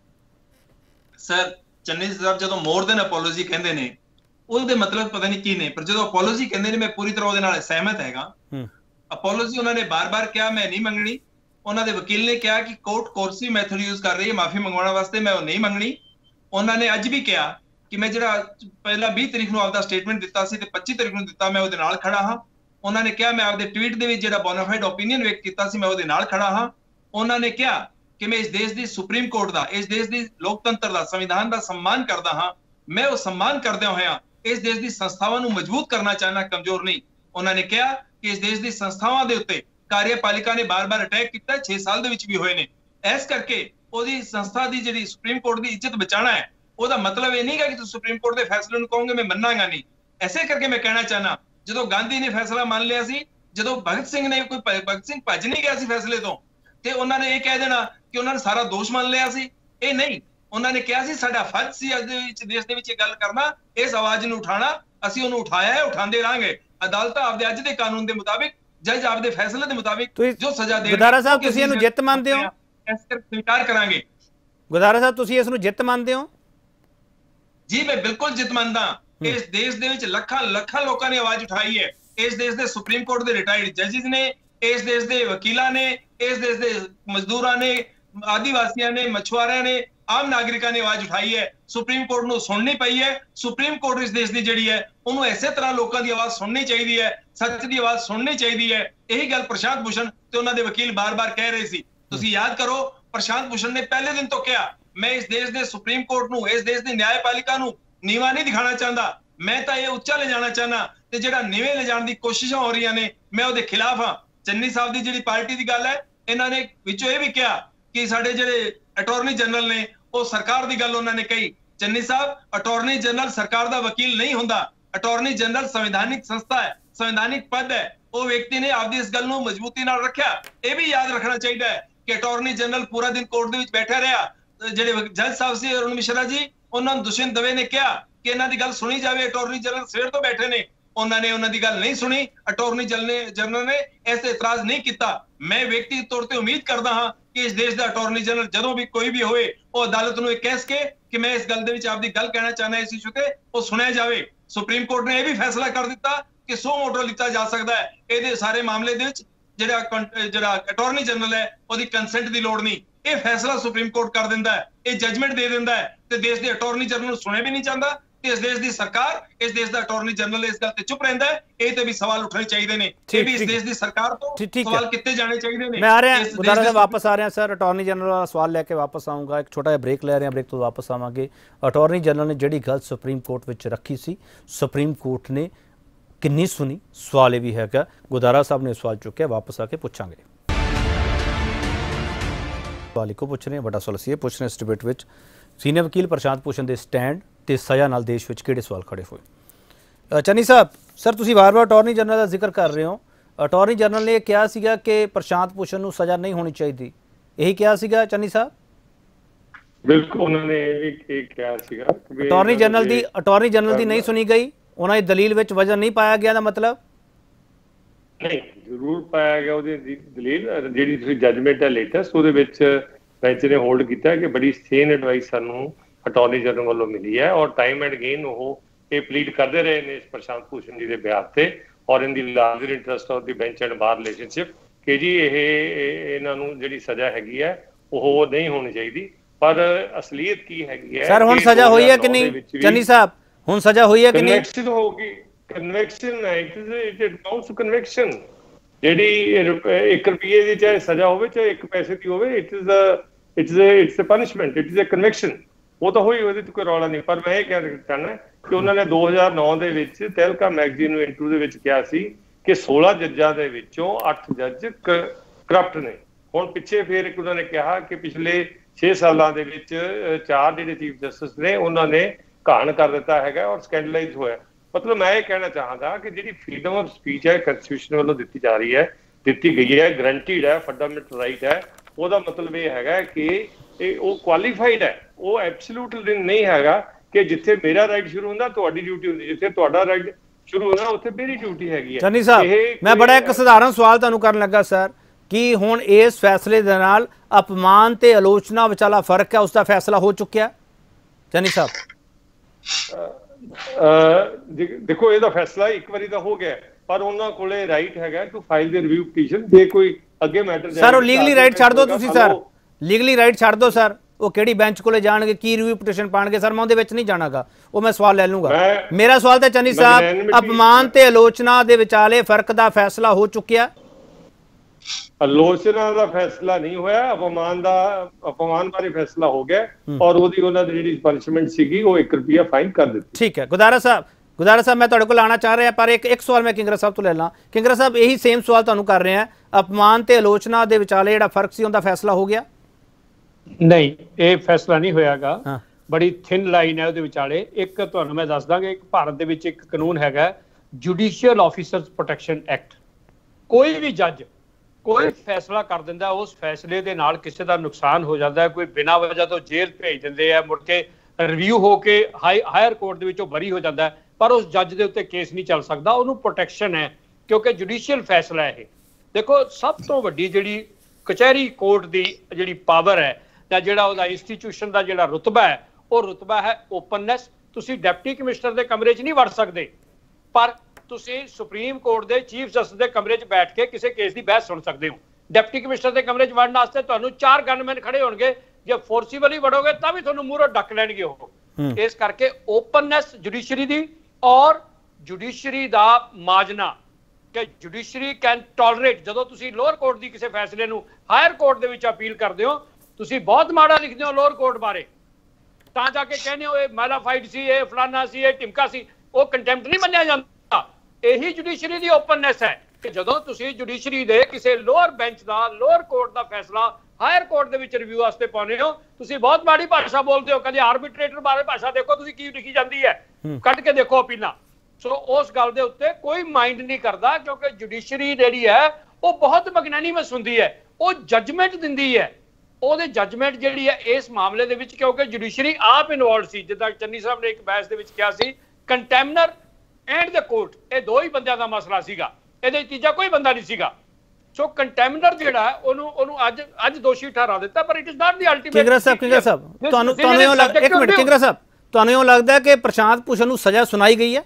ਸਰ, ਚੰਨੀ ਸਾਹਿਬ ਜਦੋਂ ਮੋਰ ਦੈਨ ਅਪੋਲੋਜੀ ਕਹਿੰਦੇ ਨੇ ਉਹਦੇ ਮਤਲਬ ਪਤਾ ਨਹੀਂ ਕੀ ਨੇ, ਪਰ ਜਦੋਂ ਅਪੋਲੋਜੀ ਕਹਿੰਦੇ ਨੇ ਮੈਂ ਪੂਰੀ ਤਰ੍ਹਾਂ ਉਹਦੇ ਨਾਲ ਸਹਿਮਤ ਹੈਗਾ। ਅਪੋਲੋਜੀ ਉਹਨਾਂ ਨੇ ਬਾਰ-ਬਾਰ ਕਿਹਾ ਮੈਂ ਨਹੀਂ ਮੰਗਣੀ। ਉਹਨਾਂ ਦੇ ਵਕੀਲ ਨੇ ਕਿਹਾ ਕਿ ਕੋਰਟ ਕੋਰਸੀ ਮੈਥਡ ਯੂਜ਼ ਕਰ ਰਹੀ ਹੈ ਮਾਫੀ ਮੰਗਵਾਉਣ ਵਾਸਤੇ, ਮੈਂ ਉਹ ਨਹੀਂ ਮੰਗਣੀ। ਉਹਨਾਂ ਨੇ ਅੱਜ ਵੀ ਕਿਹਾ ਕਿ ਮੈਂ ਜਿਹੜਾ ਪਹਿਲਾਂ ਵੀਹ ਤਰੀਕ ਨੂੰ ਆਪਦਾ ਸਟੇਟਮੈਂਟ ਦਿੱਤਾ ਸੀ ਤੇ ਪੱਚੀ ਤਰੀਕ ਨੂੰ ਦਿੱਤਾ, ਮੈਂ ਉਹਦੇ ਨਾਲ ਖੜਾ ਹਾਂ। ਉਹਨਾਂ ਨੇ ਕਿਹਾ ਮੈਂ ਆਪਦੇ ਟਵੀਟ ਦੇ ਵਿੱਚ ਜਿਹੜਾ ਬੋਨਾਫਾਈਡ ਓਪੀਨੀਅਨ ਵਿਅਕਤ ਕੀਤਾ ਸੀ ਮੈਂ ਉਹਦੇ ਨਾਲ ਖੜਾ ਹਾਂ। ਉਹਨਾਂ ਨੇ ਕਿਹਾ ਕਿ ਮੈਂ ਇਸ ਦੇਸ਼ ਦੀ ਸੁਪਰੀਮ ਕੋਰਟ ਦਾ, ਇਸ ਦੇਸ਼ ਦੀ ਲੋਕਤੰਤਰ ਦਾ, ਸੰਵਿਧਾਨ ਦਾ ਸਨਮਾਨ ਕਰਦਾ ਹਾਂ। ਮੈਂ ਉਹ ਸਨਮਾਨ ਕਰਦਿਆਂ ਹੋਇਆਂ ਇਸ ਦੇਸ਼ ਦੀ ਸੰਸਥਾਵਾਂ ਨੂੰ ਮਜ਼ਬੂਤ ਕਰਨਾ ਚਾਹਨਾ, ਕਮਜ਼ੋਰ ਨਹੀਂ। ਉਹਨਾਂ ਨੇ ਕਿਹਾ ਕਿ ਇਸ ਦੇਸ਼ ਦੀ ਸੰਸਥਾਵਾਂ ਦੇ ਉੱਤੇ ਕਾਰਿਆਪਾਲਿਕਾ ਨੇ ਬਾਰ-ਬਾਰ ਅਟੈਕ ਕੀਤਾ, ਛੇ ਸਾਲ ਦੇ ਵਿੱਚ ਵੀ ਹੋਏ ਨੇ। ਇਸ ਕਰਕੇ ਉਹਦੀ ਸੰਸਥਾ ਦੀ ਜਿਹੜੀ ਸੁਪਰੀਮ ਕੋਰਟ ਦੀ ਇੱਜ਼ਤ ਬਚਾਉਣਾ ਹੈ, ਉਹਦਾ ਮਤਲਬ ਇਹ ਨਹੀਂ ਹੈ ਕਿ ਤੁਸੀਂ ਸੁਪਰੀਮ ਕੋਰਟ ਦੇ ਫੈਸਲੇ ਨੂੰ ਕਹੋਗੇ ਮੈਂ ਮੰਨਾਂਗਾ ਨਹੀਂ। ਐਸੇ ਕਰਕੇ ਮੈਂ ਕਹਿਣਾ ਚਾਹਨਾ, ਜਦੋਂ ਗਾਂਧੀ ਨੇ ਫੈਸਲਾ ਮੰਨ ਲਿਆ ਸੀ, ਜਦੋਂ ਭਗਤ ਸਿੰਘ ਨੇ, ਕੋਈ ਭਗਤ ਸਿੰਘ ਭੱਜ ਨਹੀਂ ਗਿਆ ਸੀ ਫੈਸਲੇ ਤੋਂ, ਤੇ ਉਹਨਾਂ ਨੇ ਇਹ ਕਹਿ ਦੇਣਾ ਕਿ ਉਹਨਾਂ ਨੇ ਸਾਰਾ ਦੋਸ਼ ਮੰਨ ਲਿਆ ਸੀ। ਇਹ ਨਹੀਂ, ਉਹਨਾਂ ਨੇ ਕਿਹਾ ਸੀ ਸਾਡਾ ਫਰਜ਼ ਸੀ ਅੱਜ ਦੇ ਵਿੱਚ ਦੇਸ਼ ਦੇ ਵਿੱਚ ਇਹ ਗੱਲ ਕਰਨਾ, ਇਸ ਆਵਾਜ਼ ਨੂੰ ਉਠਾਉਣਾ। ਅਸੀਂ ਉਹਨੂੰ ਉਠਾਇਆ ਹੈ, ਉਠਾਉਂਦੇ ਰਹਾਂਗੇ। ਅਦਾਲਤਾਂ ਆਪਦੇ ਅੱਜ ਦੇ ਕਾਨੂੰਨ ਦੇ ਮੁਤਾਬਿਕ, ਜੱਜ ਆਪਦੇ ਫੈਸਲੇ ਦੇ ਮੁਤਾਬਿਕ ਜੋ ਸਜ਼ਾ ਦੇ।
ਗੁਰਦਾਰਾ ਸਾਹਿਬ, ਤੁਸੀਂ ਇਹਨੂੰ ਜਿੱਤ ਮੰਨਦੇ ਹੋ?
ਇਸ ਕਰਕੇ ਸਵੀਕਾਰ ਕਰਾਂਗੇ।
ਗੁਰਦਾਰਾ ਸਾਹਿਬ, ਤੁਸੀਂ ਇਸ ਨੂੰ ਜਿੱਤ ਮੰਨਦੇ ਹੋ?
ਜੀ ਮੈਂ ਬਿਲਕੁਲ ਜਿੱਤ ਮੰਨਦਾ। ਇਸ ਦੇਸ਼ ਦੇ ਵਿੱਚ ਲੱਖਾਂ ਲੱਖਾਂ ਲੋਕਾਂ ਨੇ ਆਵਾਜ਼ ਉਠਾਈ ਹੈ। ਇਸ ਦੇਸ਼ ਦੇ ਸੁਪਰੀਮ ਕੋਰਟ ਦੇ ਰਿਟਾਇਰਡ ਜੱਜਿਸ ਨੇ, ਇਸ ਦੇਸ਼ ਦੇ ਵਕੀਲਾਂ ਨੇ, ਇਸ ਦੇਸ਼ ਦੇ ਮਜ਼ਦੂਰਾਂ ਨੇ, ਆਦੀਵਾਸੀਆਂ ਨੇ, ਮਛੁਆਰਿਆਂ ਨੇ, ਆਮ ਨਾਗਰਿਕਾਂ ਨੇ ਆਵਾਜ਼ ਉਠਾਈ ਹੈ। ਸੁਪਰੀਮ ਕੋਰਟ ਨੂੰ ਸੁਣਨੀ ਪਈ ਹੈ। ਸੁਪਰੀਮ ਕੋਰਟ ਇਸ ਦੇਸ਼ ਦੀ ਜਿਹੜੀ ਹੈ ਉਹਨੂੰ ਇਸੇ ਤਰ੍ਹਾਂ ਲੋਕਾਂ ਦੀ ਆਵਾਜ਼ ਸੁਣਨੀ ਚਾਹੀਦੀ ਹੈ, ਸੱਚ ਦੀ ਆਵਾਜ਼ ਸੁਣਨੀ ਚਾਹੀਦੀ ਹੈ। ਇਹੀ ਗੱਲ ਪ੍ਰਸ਼ਾਂਤ ਭੂਸ਼ਣ ਤੇ ਉਹਨਾਂ ਦੇ ਵਕੀਲ ਬਾਰ-ਬਾਰ ਕਹਿ ਰਹੇ ਸੀ। ਤੁਸੀਂ ਯਾਦ ਕਰੋ, ਪ੍ਰਸ਼ਾਂਤ ਭੂਸ਼ਣ ਨੇ ਪਹਿਲੇ ਦਿਨ ਤੋਂ ਕਿਹਾ ਮੈਂ ਇਸ ਦੇਸ਼ ਦੇ ਸੁਪਰੀਮ ਕੋਰਟ ਨੂੰ, ਇਸ ਦੇਸ਼ ਦੀ ਨਿਆਂਪਾਲਿਕਾ ਨੂੰ ਨੀਵਾਂ ਨਹੀਂ ਦਿਖਾਣਾ ਚਾਹੁੰਦਾ, ਮੈਂ ਤਾਂ ਇਹ ਉੱਚਾ ਲੈ ਜਾਣਾ ਚਾਹਨਾ। ਤੇ ਜਿਹੜਾ ਨੀਵੇਂ ਲੈ ਜਾਣ ਦੀ ਕੋਸ਼ਿਸ਼ਾਂ ਹੋ ਰਹੀਆਂ ਨੇ, ਮੈਂ ਉਹਦੇ ਖਿਲਾਫ ਹਾਂ। ਚੰਨੀ ਸਾਹਿਬ ਦੀ ਜਿਹੜੀ ਪਾਰਟੀ ਦੀ ਗੱਲ ਹੈ, ਇਹਨਾਂ ਨੇ ਵਿੱਚੋਂ ਇਹ ਵੀ ਕਿਹਾ ਕਿ ਸਾਡੇ ਜਿਹੜੇ ਅਟਾਰਨੀ ਜਨਰਲ ਨੇ ਉਹ ਸਰਕਾਰ ਦੀ ਗੱਲ ਉਹਨਾਂ ਨੇ ਕਹੀ। ਚੰਨੀ ਸਾਹਿਬ, ਅਟਾਰਨੀ ਜਨਰਲ ਸਰਕਾਰ ਦਾ ਵਕੀਲ ਨਹੀਂ ਹੁੰਦਾ। ਅਟਾਰਨੀ ਜਨਰਲ ਸੰਵਿਧਾਨਿਕ ਸੰਸਥਾ ਹੈ, ਸੰਵਿਧਾਨਿਕ ਪਦ ਹੈ। ਉਹ ਵਿਅਕਤੀ ਨੇ ਆਪਦੀ ਇਸ ਗੱਲ ਨੂੰ ਮਜ਼ਬੂਤੀ ਨਾਲ ਰੱਖਿਆ। ਇਹ ਵੀ ਯਾਦ ਰੱਖਣਾ ਚਾਹੀਦਾ ਹੈ ਕਿ ਅਟਾਰਨੀ ਜਨਰਲ ਪੂਰਾ ਦਿਨ ਕੋਰਟ ਦੇ ਵਿੱਚ ਬੈਠਾ ਰਿਹਾ। ਜਿਹੜੇ ਜੱਜ ਸਾਹਿਬ ਸੀ ਅਰੁਣ ਮਿਸ਼ਰਾ ਜੀ, ਉਹਨਾਂ ਨੂੰ ਦੁਸ਼ਯੰਤ ਦਵੇ ਨੇ ਕਿਹਾ ਕਿ ਇਹਨਾਂ ਦੀ ਗੱਲ ਸੁਣੀ ਜਾਵੇ। ਅਟਾਰਨੀ ਜਨਰਲ ਸਵੇਰ ਤੋਂ ਬੈਠੇ ਨੇ, उन्होंने उन्होंने गल नहीं सुनी। अटॉर्नी जनरल ने इस इतराज नहीं किया। मैं व्यक्तिगत तौर पर उम्मीद करता हाँ कि इस देश का अटॉर्नी जनरल जदों भी कोई भी होए वो अदालत नूं कह सके कि मैं इस गल दे विच आपदी गल कहना चाहना इस इशू ते वो सुनिया जाए। सुप्रीम कोर्ट ने यह भी फैसला कर दिता कि सो मोटो लिता जा सकता है। ये सारे मामले दे विच जिहड़ा जिहड़ा अटॉर्नी जनरल है उसकी कंसेंट की लोड़ नहीं। ये फैसला सुप्रीम कोर्ट कर दिंदा है, ये जजमेंट दे दिंदा है ते देश के अटॉर्नी जनरल सुने भी नहीं चाहता कि इस देश की सरकार इस देश का अटॉर्नी जनरल इस गल ते चुप रहिंदा है। ये ते भी सवाल उठने चाहिए ने, ये भी इस देश की सरकार तो सवाल किते जाने चाहिए ने।
मैं आ रहा हूं गुदारा साहब वापस आ रहे हैं सर, अटॉर्नी जनरल वाला सवाल लेके वापस आऊँगा। एक छोटा जिहा ब्रेक ले रहे हैं, ब्रेक तो वापस आवांगे। अटॉर्नी जनरल ने जिहड़ी गल सुप्रीम कोर्ट विच रखी सी, सुप्रीम कोर्ट ने किन्नी सुनी, सवाल ये भी हैगा। गुदारा साहब ने सवाल चुक्या, वापस आके पूछांगे। सवाल इको पुछ रहे हैं, बड़ा सवाल ये पुछ रहे हैं इस डिबेट विच सीनियर वकील प्रशांत भूषण के स्टैंड ते सज़ा नाल देश विच किहड़े सवाल खड़े होए। चन्नी साहब, सर तुसीं बार बार अटॉर्नी जनरल का जिक्र कर रहे हो। अटॉर्नी जनरल ने कहा सीगा कि प्रशांत भूषण नूं सज़ा नहीं होनी चाहिए, यही कहा सीगा चन्नी साहब?
बिल्कुल उन्होंने ये कहा सीगा।
अटॉर्नी जनरल दी अटॉर्नी जनरल दी नहीं सुनी गई, उन्होंने दलील विच वजह नहीं पाया गया, मतलब
नहीं जरूर पाया गया। दलील जी जजमेंट है लेटेस्ट वो बेंच ने होल्ड किया कि बड़ी सेन एडवाइस सानू अटॉर्नी जनरल वालों मिली है और टाइम एंड अगेन वो ये प्लीड करते रहे ने इस प्रशांत भूषण जी के बयान से और in the larger interest of the bench and bar relationship कि जी ये इन्हां नूं जिहड़ी सज़ा हैगी है वो नहीं होनी चाहिए। पर असलीयत की हैगी है।
सर हुण सज़ा हुई है कि नहीं चन्नी साहब, हुण सज़ा हुई है कि नहीं?
कन्विक्शन होगी, कन्विक्शन है, it is it counts conviction. ਜਿਹੜੀ एक रुपये की चाहे सजा हो चाहे एक पैसे की हो, it is it is it's a punishment, it is a conviction. वो तो होई ਉਹਦੇ कोई रौला नहीं। पर मैं ये कहना चाहना कि उन्होंने दो हज़ार नौ ਦੇ ਵਿੱਚ ਤਹਿਲਕਾ ਮੈਗਜ਼ੀਨ ਨੂੰ ਇੰਟਰਵਿਊ ਦੇ ਵਿੱਚ ਕਿਹਾ ਸੀ ਕਿ सोलह ਜੱਜਾਂ ਦੇ ਵਿੱਚੋਂ ਅੱਠ ਜੱਜ ਕਰਪਟ ਨੇ। ਹੁਣ ਪਿੱਛੇ ਫਿਰ ਇੱਕ ਉਹਨਾਂ ਨੇ ਕਿਹਾ ਕਿ ਪਿਛਲੇ छह ਸਾਲਾਂ ਦੇ ਵਿੱਚ ਚਾਰ ਜਿਹੜੇ ਚੀਫ ਜਸਟਿਸ ਨੇ ਉਹਨਾਂ ਨੇ ਘਾਣ ਕਰ ਦਿੱਤਾ ਹੈਗਾ ਔਰ ਸਕੈਂਡਲਾਈਜ਼ ਹੋਇਆ। मतलब मैं ये कहना चाहता कि जी फ्रीडम ऑफ स्पीच है कॉन्स्टिट्यूशन वालों दी जा रही है, दी गई है, गारंटीड है, फंडामेंटल राइट है। वो मतलब ये है कि वो क्वालीफाइड है, वो एब्सोल्यूट नहीं है कि जिथे मेरा राइट शुरू होंदा तुहाडी ड्यूटी होंदी, जिथे तुहाडा राइट शुरू होंदा उत्थे मेरी ड्यूटी हैगी है।
चन्नी साहब मैं बड़ा एक साधारण सवाल तुहानू करन लगा सर कि हुण इस फैसले दे नाल अपमान ते आलोचना विचाला फर्क है, उसका फैसला हो चुक्या चन्नी साहब?
देखो ਇਹਦਾ फैसला एक बारी तो हो गया पर ਉਹਨਾਂ ਕੋਲੇ ਰਾਈਟ ਹੈਗਾ to file the review petition ਜੇ ਕੋਈ ਅੱਗੇ ਮੈਟਰ ਜਾਏ।
ਸਰ ਉਹ ਲੀਗਲੀ ਰਾਈਟ ਛੱਡ ਦਿਓ ਤੁਸੀਂ ਸਰ, ਲੀਗਲੀ ਰਾਈਟ ਛੱਡ ਦਿਓ ਸਰ। ਉਹ ਕਿਹੜੀ ਬੈਂਚ ਕੋਲੇ ਜਾਣਗੇ, ਕੀ ਰਿਵਿਊ ਪਟੀਸ਼ਨ ਪਾਣਗੇ ਸਰ? ਮੈਂ ਉਹਦੇ ਵਿੱਚ ਨਹੀਂ ਜਾਣਾਗਾ, ਉਹ ਮੈਂ ਸਵਾਲ ਲੈ ਲੂੰਗਾ। ਮੇਰਾ ਸਵਾਲ ਤਾਂ ਚੰਨੀ ਸਾਹਿਬ ਅਪਮਾਨ ਤੇ ਆਲੋਚਨਾ ਦੇ ਵਿਚਾਲੇ ਫਰਕ ਦਾ ਫੈਸਲਾ ਹੋ ਚੁੱਕਿਆ।
आलोचना का फैसला नहीं होया, अपमान का अपमान बारे फैसला हो गया और ਉਹਦੀ ਉਹਨਾਂ ਦੀ ਜਿਹੜੀ ਪਨਿਸ਼ਮੈਂਟ ਸੀਗੀ ਉਹ एक रुपया फाइन कर ਦਿੱਤੀ।
ठीक है गुदारा साहब, गुदारा साहब मैं ਤੁਹਾਡੇ ਕੋਲ ਆਣਾ ਚਾਹ ਰਿਹਾ ਪਰ ਇੱਕ ਇੱਕ ਸਵਾਲ ਮੈਂ ਕਿੰਗਰਾ ਸਾਹਿਬ ਤੋਂ ਲੈ ਲਾਂ। ਕਿੰਗਰਾ ਸਾਹਿਬ ਇਹੀ ਸੇਮ ਸਵਾਲ ਤੁਹਾਨੂੰ ਕਰ ਰਹੇ ਆ, ਅਪਮਾਨ ਤੇ ਆਲੋਚਨਾ ਦੇ ਵਿਚਾਲੇ ਜਿਹੜਾ ਫਰਕ ਸੀ ਉਹਦਾ ਫੈਸਲਾ ਹੋ ਗਿਆ?
ਨਹੀਂ ਇਹ ਫੈਸਲਾ ਨਹੀਂ ਹੋਇਆਗਾ, ਬੜੀ ਥਿਨ ਲਾਈਨ ਹੈ ਉਹਦੇ ਵਿਚਾਲੇ। ਇੱਕ ਤੁਹਾਨੂੰ ਮੈਂ ਦੱਸ ਦਾਂਗਾ, ਇੱਕ ਭਾਰਤ ਦੇ ਵਿੱਚ ਇੱਕ ਕਾਨੂੰਨ ਹੈਗਾ ਜੁਡੀਸ਼ੀਅਲ ਆਫੀਸਰਸ ਪ੍ਰੋਟੈਕਸ਼ਨ ਐਕਟ। ਕੋਈ ਵੀ ਜੱਜ कोई फैसला कर दिंदा, उस फैसले दे नाल किसी का नुकसान हो जाता है, कोई बिना वजह तो जेल भेज देंदे है, मुड़ के रिव्यू होके हाई हायर कोर्ट दे विचों बरी हो जाता है, पर उस जज दे उत्ते केस नहीं चल सकता। उन्होंने प्रोटैक्शन है क्योंकि जुडिशियल फैसला है। देखो सब तो वड्डी जिहड़ी कचहरी कोर्ट की जिहड़ी पावर है जां जिहड़ा उहदा इंस्टीट्यूशन का जिहड़ा रुतबा है वो रुतबा है ओपननेस। तुसीं डिप्टी कमिश्नर के कमरे च नहीं वड़ सकते, पर ਤੁਸੀਂ ਸੁਪਰੀਮ ਕੋਰਟ ਦੇ ਚੀਫ ਜਸਟਿਸ ਦੇ ਕਮਰੇ 'ਚ ਬੈਠ ਕੇ ਕਿਸੇ ਕੇਸ ਦੀ ਬਹਿਸ ਸੁਣ ਸਕਦੇ ਹੋ। ਡਿਪਟੀ ਕਮਿਸ਼ਨਰ ਦੇ ਕਮਰੇ 'ਚ ਵੜਨ ਵਾਸਤੇ ਤੁਹਾਨੂੰ ਚਾਰ ਗਨਮੈਨ ਖੜੇ ਹੋਣਗੇ, ਜੇ ਫੋਰਸੀਬਲੀ ਵੜੋਗੇ ਤਾਂ ਵੀ ਤੁਹਾਨੂੰ ਮੂਹਰੋਂ ਡੱਕ ਲੈਣਗੇ ਉਹ। ਇਸ ਕਰਕੇ ਓਪਨਨੈਸ ਜੁਡੀਸ਼ਰੀ ਦੀ ਔਰ ਜੁਡੀਸ਼ਰੀ ਦਾ ਮਾਜਨਾ ਕਿ ਜੁਡੀਸ਼ਰੀ ਕੈਨ ਟੋਲਰੇਟ। ਜਦੋਂ ਤੁਸੀਂ ਲੋਅਰ ਕੋਰਟ ਦੀ ਕਿਸੇ ਫੈਸਲੇ ਨੂੰ ਹਾਇਰ ਕੋਰਟ ਦੇ ਵਿੱਚ ਅਪੀਲ ਕਰਦੇ ਹੋ, ਤੁਸੀਂ ਬਹੁਤ ਮਾੜਾ ਲਿਖਦੇ ਹੋ ਲੋਅਰ ਕੋਰਟ ਬਾਰੇ, ਤਾਂ ਜਾ ਕੇ ਕਹਿੰਦੇ ਹੋ ਇਹ ਮੈਲਾਫਾਈਡ ਸੀ, ਇਹ ਫਲਾਨਾ ਸੀ, ਇਹ ਟਿਮਕਾ ਸੀ, ਉਹ ਕੰਟੈਂਪਟ ਨਹੀਂ ਮੰਨਿਆ ਜਾਂਦਾ। यही जुडिशरी की ओपननेस है कि जदों तुसीं जुडिशरी दे किसी लोअर बेंच का लोअर कोर्ट का फैसला हायर कोर्ट दे विच रिव्यू वास्ते पाउने हो, तुसीं बहुत माड़ी भाषा बोलते हो। कदे आर्बिट्रेटर बारे भाषा देखो तुसीं की लिखी जाती है, कट के देखो अपीलां। सो उस गल दे उत्ते कोई माइंड नहीं करता क्योंकि जुडिशरी जिहड़ी है वो बहुत मैग्नैनिमस हुंदी है, वो जजमेंट दिंदी है। ਉਹਦੇ जजमेंट जिहड़ी है इस मामले दे विच क्योंकि जुडिशरी आप इनवॉल्व सी, जिद्दां चन्नी साहब ने एक बहस दे विच कहा सी कंटैमनर ਐਂਡ ਦ ਕੋਰਟ, ਇਹ ਦੋ ਹੀ ਬੰਦਿਆਂ ਦਾ ਮਸਲਾ ਸੀਗਾ, ਇਹਦੇ ਤੀਜਾ ਕੋਈ ਬੰਦਾ ਨਹੀਂ ਸੀਗਾ। ਸੋ ਕੰਟੈਮਨਰ ਜਿਹੜਾ ਉਹਨੂੰ ਉਹਨੂੰ ਅੱਜ ਅੱਜ ਦੋਸ਼ੀ ਠਹਿਰਾ ਦਿੱਤਾ, ਪਰ it is not the ultimate.
Kingra Sahib Kingra Sahib ਤੁਹਾਨੂੰ ਤੁਹਾਨੂੰ ਇਹ ਲੱਗਦਾ, ਇੱਕ ਮਿੰਟ ਕਿੰਗਰਾ ਸਾਹਿਬ, ਤੁਹਾਨੂੰ ਇਹ ਲੱਗਦਾ ਕਿ ਪ੍ਰਸ਼ਾਂਤ ਭੂਸ਼ਣ ਨੂੰ ਸਜ਼ਾ ਸੁਣਾਈ ਗਈ ਹੈ?